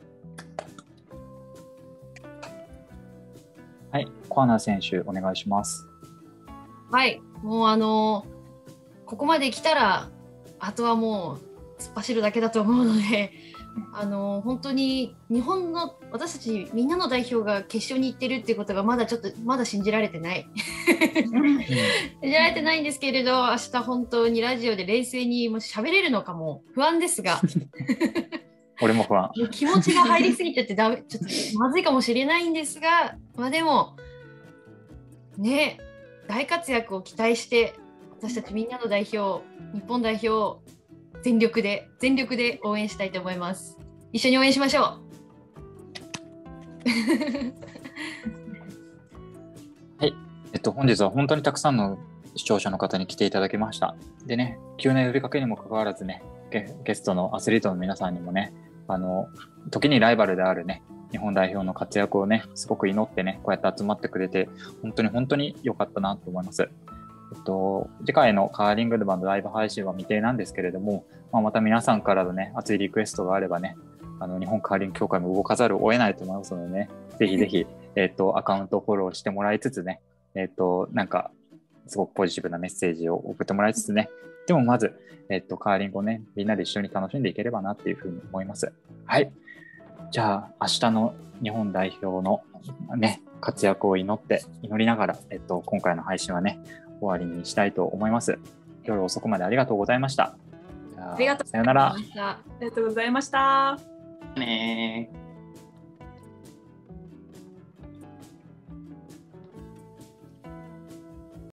はい、小花選手お願いします。 はい、もうあのここまで来たらあとはもう突っ走るだけだと思うので、あの本当に日本の私たちみんなの代表が決勝に行ってるっていうことがまだちょっとまだ信じられてない信じられてないんですけれど、明日本当にラジオで冷静にもし喋れるのかも不安ですが俺も不安。 気持ちが入りすぎちゃってダメ、ちょっとまずいかもしれないんですが、まあでもね、大活躍を期待して私たちみんなの代表、日本代表を全力で全力で応援したいと思います。一緒に応援しましょう。 はい、えっと本日は本当にたくさんの視聴者の方に来ていただきました。でね、急な呼びかけにもかかわらずね、ゲ, ゲストのアスリートの皆さんにもね、あの時にライバルであるね日本代表の活躍をねすごく祈ってねこうやって集まってくれて本当に本当に良かったなと思います。えっと次回のカーリング沼のライブ配信は未定なんですけれども、まあ、また皆さんからのね熱いリクエストがあればね、あの日本カーリング協会も動かざるを得ないと思いますのでね、ぜひぜひえっとアカウントフォローしてもらいつつね、えっとなんかすごくポジティブなメッセージを送ってもらいつつね、でもまず、えっと、カーリングをね、みんなで一緒に楽しんでいければなっていうふうに思います。はい。じゃあ、明日の日本代表のね、活躍を祈って、祈りながら、えっと、今回の配信はね、終わりにしたいと思います。夜遅くまでありがとうございました。 ありがとうございました。 さよなら。 ありがとうございました。 ねー。